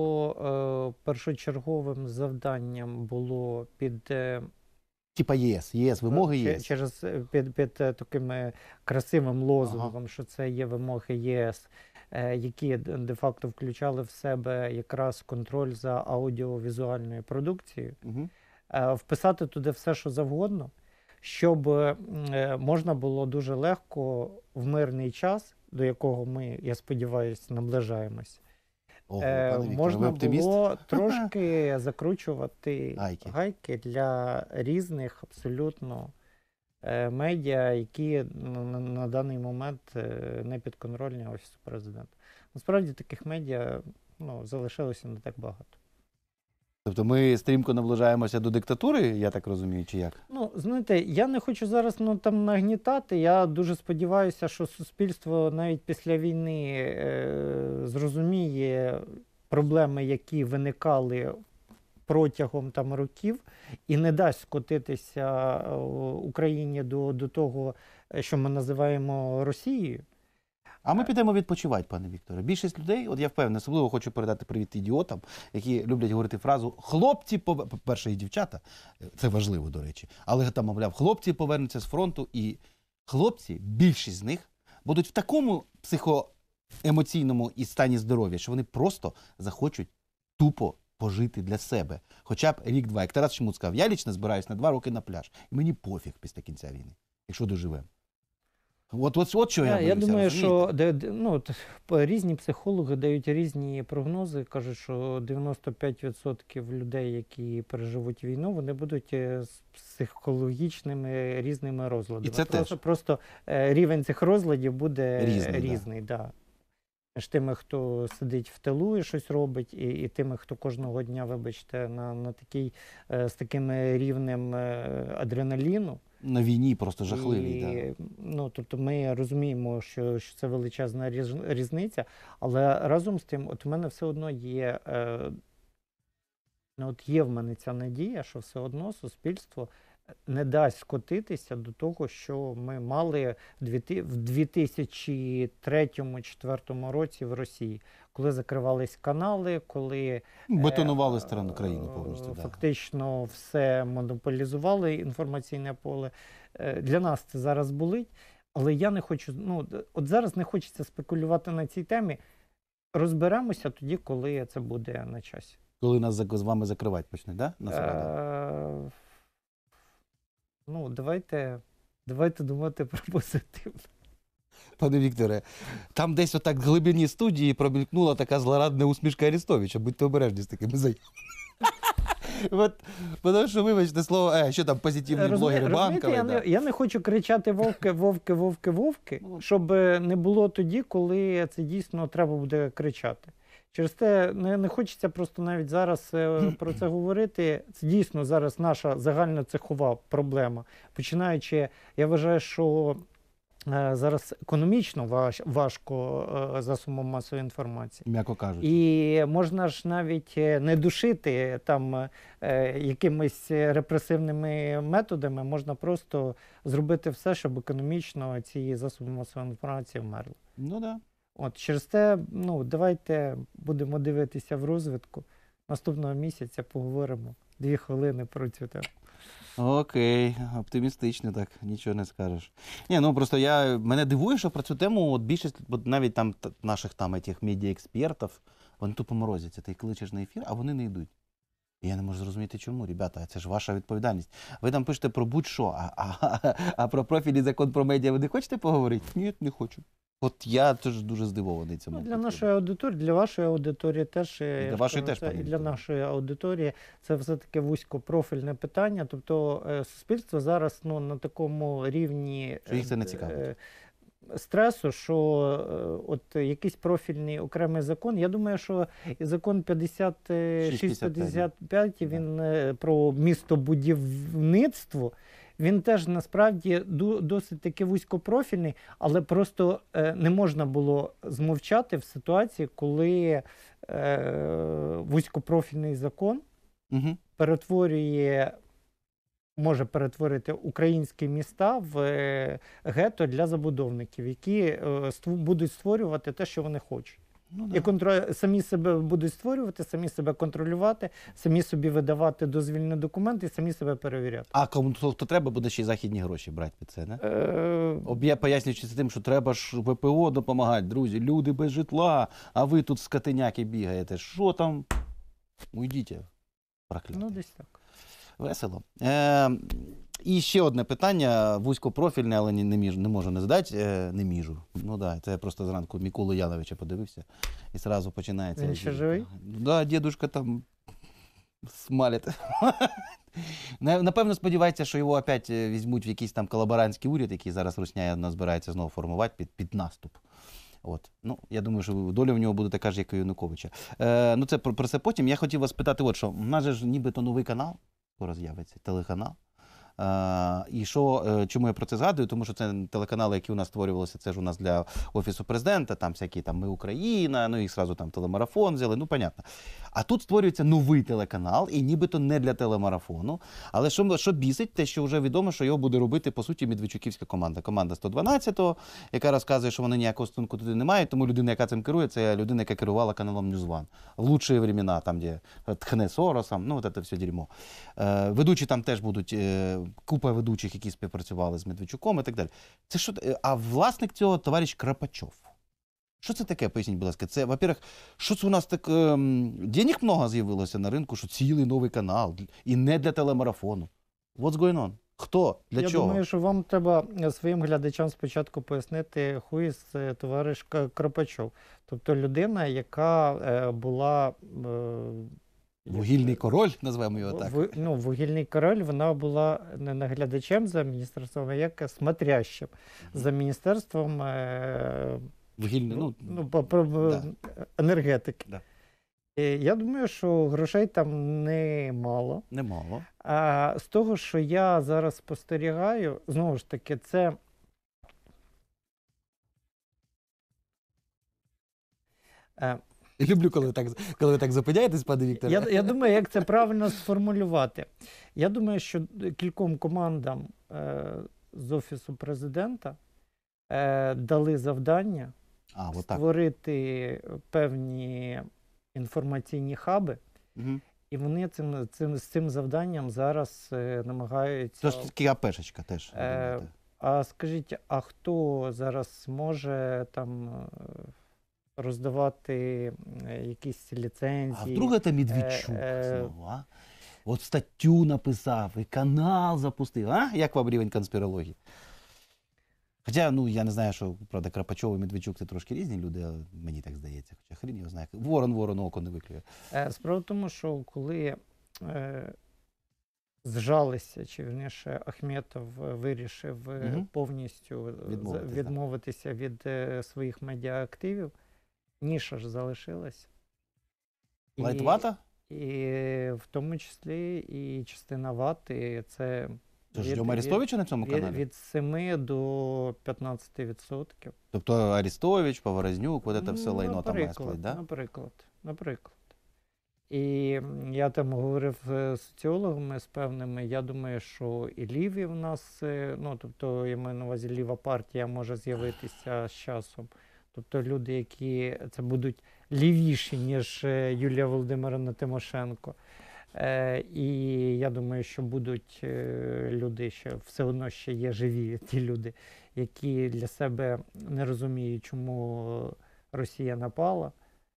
Speaker 2: що е, першочерговим завданням було під е,
Speaker 1: Типа ЄС, ЄС, вимоги
Speaker 2: Че-
Speaker 1: ЄС.
Speaker 2: Через е, під, під е, таким е, красивим лозунгом, що це є вимоги ЄС, е, які д- де-факто включали в себе якраз контроль за аудіовізуальною продукцією,
Speaker 1: Угу.
Speaker 2: е, вписати туди все, що завгодно, щоб е, можна було дуже легко в мирний час, до якого ми, я сподіваюся, наближаємось,
Speaker 1: Ого,
Speaker 2: Е,
Speaker 1: пане Вікторе, ви
Speaker 2: можна
Speaker 1: оптиміст?
Speaker 2: було трошки закручувати
Speaker 1: Гайки.
Speaker 2: гайки для різних абсолютно е, медіа, які на, на, на даний момент е, не підконтрольні Офісу Президента. Насправді таких медіа ну, залишилося не так багато.
Speaker 1: Тобто ми стрімко наближаємося до диктатури, я так розумію, чи як?
Speaker 2: Ну, знаєте, я не хочу зараз ну, там нагнітати. Я дуже сподіваюся, що суспільство навіть після війни е, зрозуміє проблеми, які виникали протягом там років, і не дасть скотитися е, Україні до, до того, що ми називаємо Росією.
Speaker 1: А ми підемо відпочивати, пане Вікторе. Більшість людей, от я впевнений, особливо хочу передати привіт ідіотам, які люблять говорити фразу «хлопці пове-». По-перше, і дівчата, це важливо, до речі, але там, мовляв, хлопці повернуться з фронту, і хлопці, більшість з них, будуть в такому психоемоційному і стані здоров'я, що вони просто захочуть тупо пожити для себе. Хоча б рік-два. Як Тарас Чмут сказав, я лічно збираюсь на два роки на пляж. І мені пофіг після кінця війни, якщо доживемо. От, от, от що я,
Speaker 2: Я,
Speaker 1: боюся,
Speaker 2: я думаю,
Speaker 1: розумієте?
Speaker 2: що де, де- ну, т- п- різні психологи дають різні прогнози. Кажуть, що дев'яносто п'ять відсотків людей, які переживуть війну, вони будуть е, з психологічними різними розладами.
Speaker 1: І це
Speaker 2: просто,
Speaker 1: теж.
Speaker 2: просто е, рівень цих розладів буде
Speaker 1: Різний, да.
Speaker 2: різний. Да. Між тими, хто сидить в тилу і щось робить, і, і тими, хто кожного дня, вибачте, на, на такий, е, з таким рівнем е, адреналіну.
Speaker 1: На війні просто жахливий.
Speaker 2: І,
Speaker 1: Да.
Speaker 2: ну, тобто ми розуміємо, що, що це величезна різ- різниця, але разом з тим, от у мене все одно є, е, ну, от є в мене ця надія, що все одно суспільство не дасть скотитися до того, що ми мали в дві ти- в дві тисячі третьому-четвертому році в Росії, коли закривались канали, коли
Speaker 1: Бетонували
Speaker 2: е,
Speaker 1: сторону країни повністю.
Speaker 2: е,
Speaker 1: Да.
Speaker 2: Фактично все монополізували інформаційне поле. Е, Для нас це зараз болить, але я не хочу, ну, д- от зараз не хочеться спекулювати на цій темі. Розберемося тоді, коли це буде на часі.
Speaker 1: Коли нас зак- з вами закривати почнуть, да? Нас рада?
Speaker 2: Е, Ну, давайте, давайте думати про позитивне.
Speaker 1: Пане Вікторе, там десь отак в глибині студії промількнула така злорадна усмішка Арестовича. Будьте обережні з такими заявами. От, тому що, вибачте, слово, е, що там позитивні
Speaker 2: Розумі-
Speaker 1: блогери
Speaker 2: розумієте,
Speaker 1: банкові.
Speaker 2: я,
Speaker 1: Да.
Speaker 2: не, я не хочу кричати вовки, вовки, вовки, вовки,
Speaker 1: Ну,
Speaker 2: щоб е, не було тоді, коли це дійсно треба буде кричати. Через те не, не хочеться просто навіть зараз е, про це говорити. Це дійсно зараз наша загальноцехова проблема. Починаючи, я вважаю, що е, зараз економічно важ, важко е, засобам масової інформації.
Speaker 1: М'яко кажучи.
Speaker 2: І можна ж навіть е, не душити там е, якимись репресивними методами, можна просто зробити все, щоб економічно ці засоби масової інформації вмерли.
Speaker 1: Ну да.
Speaker 2: От через те, ну давайте будемо дивитися в розвитку. Наступного місяця поговоримо дві хвилини про цю тему.
Speaker 1: Окей, оптимістично так, нічого не скажеш. Ні, ну просто я, мене дивує, що про цю тему от більшість, от навіть там т- наших там этих медіаекспертів, вони тупо морозяться. Ти кличеш на ефір, а вони не йдуть. І я не можу зрозуміти, чому, ребята, це ж ваша відповідальність. Ви там пишете про будь-що, а, а, а про профілі закон про медіа ви не хочете поговорити? Ні, не хочу. От я теж дуже здивований цьому.
Speaker 2: Ну, для
Speaker 1: підходу.
Speaker 2: нашої аудиторії, для вашої аудиторії теж.
Speaker 1: І
Speaker 2: я
Speaker 1: для
Speaker 2: ж
Speaker 1: вашої
Speaker 2: кажу,
Speaker 1: теж,
Speaker 2: це,
Speaker 1: пане
Speaker 2: і для
Speaker 1: Вікторе.
Speaker 2: нашої аудиторії це все-таки вузькопрофільне питання. Тобто е, суспільство зараз ну, на такому рівні
Speaker 1: Що їх це не
Speaker 2: е,
Speaker 1: цікавить.
Speaker 2: е, стресу, що е, от якийсь профільний окремий закон. Я думаю, що і закон п'ятдесят шість п'ятдесят п'ять, він е, про містобудівництво, він теж насправді ду- досить таки вузькопрофільний, але просто е, не можна було змовчати в ситуації, коли е, вузькопрофільний закон
Speaker 1: Угу.
Speaker 2: перетворює, може перетворити українські міста в е, гетто для забудовників, які е, ству- будуть створювати те, що вони хочуть.
Speaker 1: Ну,
Speaker 2: І
Speaker 1: да.
Speaker 2: контро... самі себе будуть створювати, самі себе контролювати, самі собі видавати дозвільні документи, і самі себе перевіряти.
Speaker 1: А кому то, то треба буде ще й західні гроші брати під це, не?
Speaker 2: Е...
Speaker 1: Об'я пояснюючи це тим, що треба ж ВПО допомагати, друзі, люди без житла, а ви тут скотиняки бігаєте. Що там? Уйдіть, прокляті.
Speaker 2: Ну, десь так.
Speaker 1: Весело. Е, і ще одне питання, вузькопрофільне, але не, не, між, не можу не задати, е, не міжу. Ну да, це я просто зранку Миколу Яновича подивився, і одразу починається.
Speaker 2: Він ще живий?
Speaker 1: Да, дідушка там смалить. Напевно, сподівається, що його опять візьмуть в якийсь там колаборантський уряд, який зараз Русня збирається знову формувати під, під наступ. От. Ну, я думаю, що доля в нього буде така ж, як і у Януковича. Е, ну, це про, про це потім. Я хотів вас питати, от що, у нас же ж нібито новий канал, скоро з'явиться, телеканал. Е, і що, е, чому я про це згадую? Тому що це телеканали, які у нас створювалися, це ж у нас для Офісу Президента, там всякі там «Ми Україна», ну і одразу там телемарафон взяли, ну, понятно. А тут створюється новий телеканал, і нібито не для телемарафону. Але що, що бісить, те, що вже відомо, що його буде робити, по суті, медведчуківська команда. Команда сто дванадцятого, яка розказує, що вони ніякого стосунку туди не мають, тому людина, яка цим керує, це людина, яка керувала каналом News One. В лучші времена, там, де тхне Соросом, ну, от це все дерьмо. Е, ведучі там теж будуть, е, купа ведучих, які співпрацювали з Медведчуком і так далі. Це що, а власник цього товариш Крапачов. Що це таке, поясніть, будь ласка? Це, во-первых, що це у нас так, ем, денег много з'явилося на ринку, що цілий новий канал, і не для телемарафону. What's going on? Хто? Для
Speaker 2: Я
Speaker 1: чого?
Speaker 2: думаю, що вам треба своїм глядачам спочатку пояснити, who is товариш К- Кропачов. Тобто людина, яка е, була... Е,
Speaker 1: Вугільний король, назвемо його так.
Speaker 2: В, ну, вугільний король, вона була не наглядачем за міністерством, а як смотрящим за міністерством е,
Speaker 1: Вугільний, ну,
Speaker 2: ну, по- по-
Speaker 1: да.
Speaker 2: енергетики.
Speaker 1: Да.
Speaker 2: І я думаю, що грошей там немало.
Speaker 1: Немало.
Speaker 2: А з того, що я зараз спостерігаю, знову ж таки, це е,
Speaker 1: Люблю, коли ви так, коли ви так зупиняєтесь, пане Вікторе.
Speaker 2: Я, я думаю, як це правильно сформулювати. Я думаю, що кільком командам е, з Офісу Президента е, дали завдання
Speaker 1: А, от так.
Speaker 2: створити певні інформаційні хаби,
Speaker 1: Угу.
Speaker 2: і вони цим, цим, з цим завданням зараз е, намагаються...
Speaker 1: Це ж таки АПшечка теж. ви
Speaker 2: Е,
Speaker 1: думаєте.
Speaker 2: А скажіть, а хто зараз може там е, роздавати е, якісь
Speaker 1: А
Speaker 2: ліцензії?
Speaker 1: вдруг це Медведчук
Speaker 2: е,
Speaker 1: знову, а? От статтю написав і канал запустив. А? Як вам рівень конспірології? Хоча, ну, я не знаю, що, правда, Крапачов і Медведчук – це трошки різні люди, але мені так здається. Хоча хрін його знає. Ворон ворону око не виклює.
Speaker 2: Е, Справа в тому, що коли е, зжалися, чи вірніше Ахметов вирішив е,
Speaker 1: Мгм.
Speaker 2: повністю з-
Speaker 1: Відмовитись, да.
Speaker 2: відмовитися від е, своїх медіаактивів, ніша ж залишилась. І-
Speaker 1: Лайтвата?
Speaker 2: І в тому числі і частина вати – це
Speaker 1: Це ж
Speaker 2: від-
Speaker 1: Дьома Арестовича на цьому
Speaker 2: від,
Speaker 1: каналі?
Speaker 2: від семи до п'ятнадцяти відсотків.
Speaker 1: Тобто Арестович, Поворознюк, от це все
Speaker 2: Ну,
Speaker 1: лайно там має
Speaker 2: наприклад,
Speaker 1: сплить, да?
Speaker 2: Наприклад, наприклад. І м, я там говорив з соціологами з певними, я думаю, що і ліві в нас, е, ну, тобто, я маю на увазі, ліва партія може з'явитися з часом. Тобто люди, які це будуть лівіші, ніж е, Юлія Володимирівна Тимошенко. Е, І я думаю, що будуть е, люди, що все одно ще є живі ті люди, які для себе не розуміють, чому Росія напала.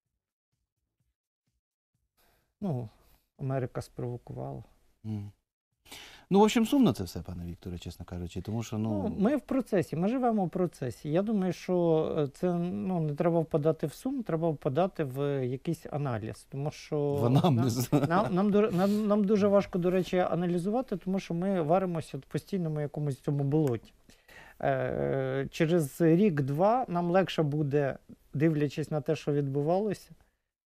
Speaker 2: Ну, Америка спровокувала.
Speaker 1: М. Ну, в общем, сумно це все, пане Вікторе, чесно кажучи, тому що,
Speaker 2: Ну,
Speaker 1: ну...
Speaker 2: ми в процесі, ми живемо в процесі. Я думаю, що е, це ну, не треба впадати в сум, треба впадати в якийсь аналіз. Тому що
Speaker 1: В
Speaker 2: нам,
Speaker 1: анамнез.
Speaker 2: нам, нам, ду- нам, нам дуже важко, до речі, аналізувати, тому що ми варимося в постійному якомусь цьому болоті. Е, через рік-два нам легше буде, дивлячись на те, що відбувалося,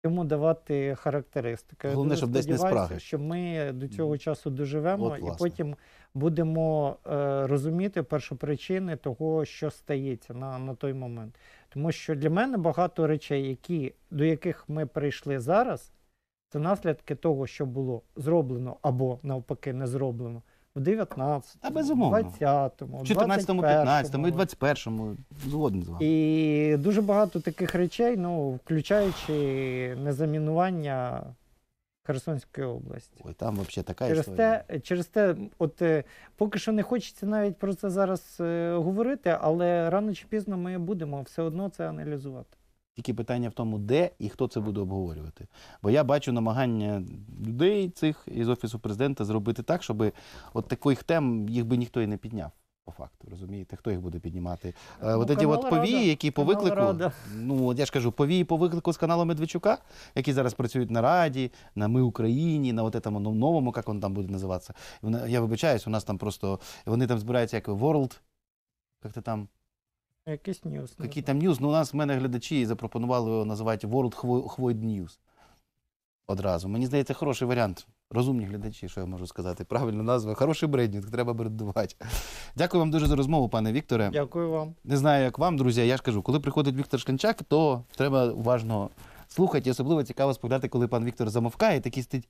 Speaker 2: йому давати характеристики. Я
Speaker 1: Головне,
Speaker 2: дуже
Speaker 1: щоб десь не
Speaker 2: сподіваюся,
Speaker 1: спраги.
Speaker 2: що ми до цього часу доживемо
Speaker 1: От,
Speaker 2: і
Speaker 1: власне.
Speaker 2: потім будемо е, розуміти першопричини того, що стається на, на той момент. Тому що для мене багато речей, які, до яких ми прийшли зараз, це наслідки того, що було зроблено або навпаки не зроблено в
Speaker 1: Та,
Speaker 2: дев'ятнадцятому,
Speaker 1: безумовно.
Speaker 2: двадцятому,
Speaker 1: В чотирнадцятому, п'ятнадцятому і
Speaker 2: двадцять першому.
Speaker 1: двадцять першому. Згоден з вами.
Speaker 2: І дуже багато таких речей, ну, включаючи незамінування Херсонської області.
Speaker 1: Ой, там взагалі така
Speaker 2: Через
Speaker 1: історія.
Speaker 2: те, через те, от е, поки що не хочеться навіть про це зараз е, говорити, але рано чи пізно ми будемо все одно це аналізувати.
Speaker 1: Тільки питання в тому, де і хто це буде обговорювати. Бо я бачу намагання людей цих із Офісу Президента зробити так, щоб от таких тем їх би ніхто і не підняв. По факту, розумієте, хто їх буде піднімати?
Speaker 2: Ну,
Speaker 1: Е, от ці
Speaker 2: канал
Speaker 1: от повії,
Speaker 2: Рада.
Speaker 1: які по
Speaker 2: Канал
Speaker 1: виклику,
Speaker 2: Рада.
Speaker 1: ну от я ж кажу, повії по виклику з каналу Медведчука, які зараз працюють на Раді, на Ми Україні, на от этому новому, як він там буде називатися. Вони- Я вибачаюсь, у нас там просто, вони там збираються як World, як то там,
Speaker 2: Якийсь ньюс. не
Speaker 1: який
Speaker 2: знаю.
Speaker 1: там ньюз, ну у нас в мене глядачі запропонували його називати World Хво- Хвойд News. Одразу. Мені здається, хороший варіант. Розумні глядачі, що я можу сказати. Правильна назва. Хороший брендінг, треба брендувати. Дякую вам дуже за розмову, пане Вікторе.
Speaker 2: Дякую вам.
Speaker 1: Не знаю, як вам, друзі, я ж кажу, коли приходить Віктор Шклянчак, то треба уважно слухати. І особливо цікаво споглядати, коли пан Віктор замовкає, такий стоїть.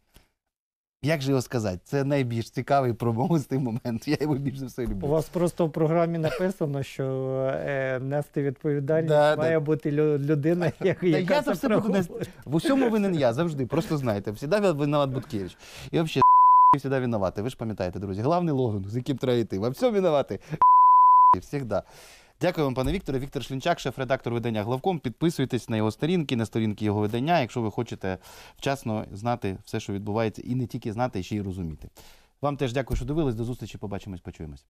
Speaker 1: Як же його сказати? Це найбільш цікавий промовистий момент. Я його більше все
Speaker 2: У
Speaker 1: люблю.
Speaker 2: вас просто в програмі написано, що е, нести відповідальність
Speaker 1: Да,
Speaker 2: має
Speaker 1: да.
Speaker 2: бути лю- людина, яка,
Speaker 1: я
Speaker 2: яка
Speaker 1: за
Speaker 2: це
Speaker 1: все буду
Speaker 2: проговорює.
Speaker 1: В усьому винен я, завжди. Просто знайте. Всегда виноват Буткевич. І взагалі, всегда виноваты. Ви ж пам'ятаєте, друзі. Головний лозунг, з яким треба йти. Во всьому винувати. Всегда. Дякую вам, пане Вікторе. Віктор Шлінчак, шеф-редактор видання «Главком». Підписуйтесь на його сторінки, на сторінки його видання, якщо ви хочете вчасно знати все, що відбувається, і не тільки знати, а ще й розуміти. Вам теж дякую, що дивились. До зустрічі, побачимось, почуємось.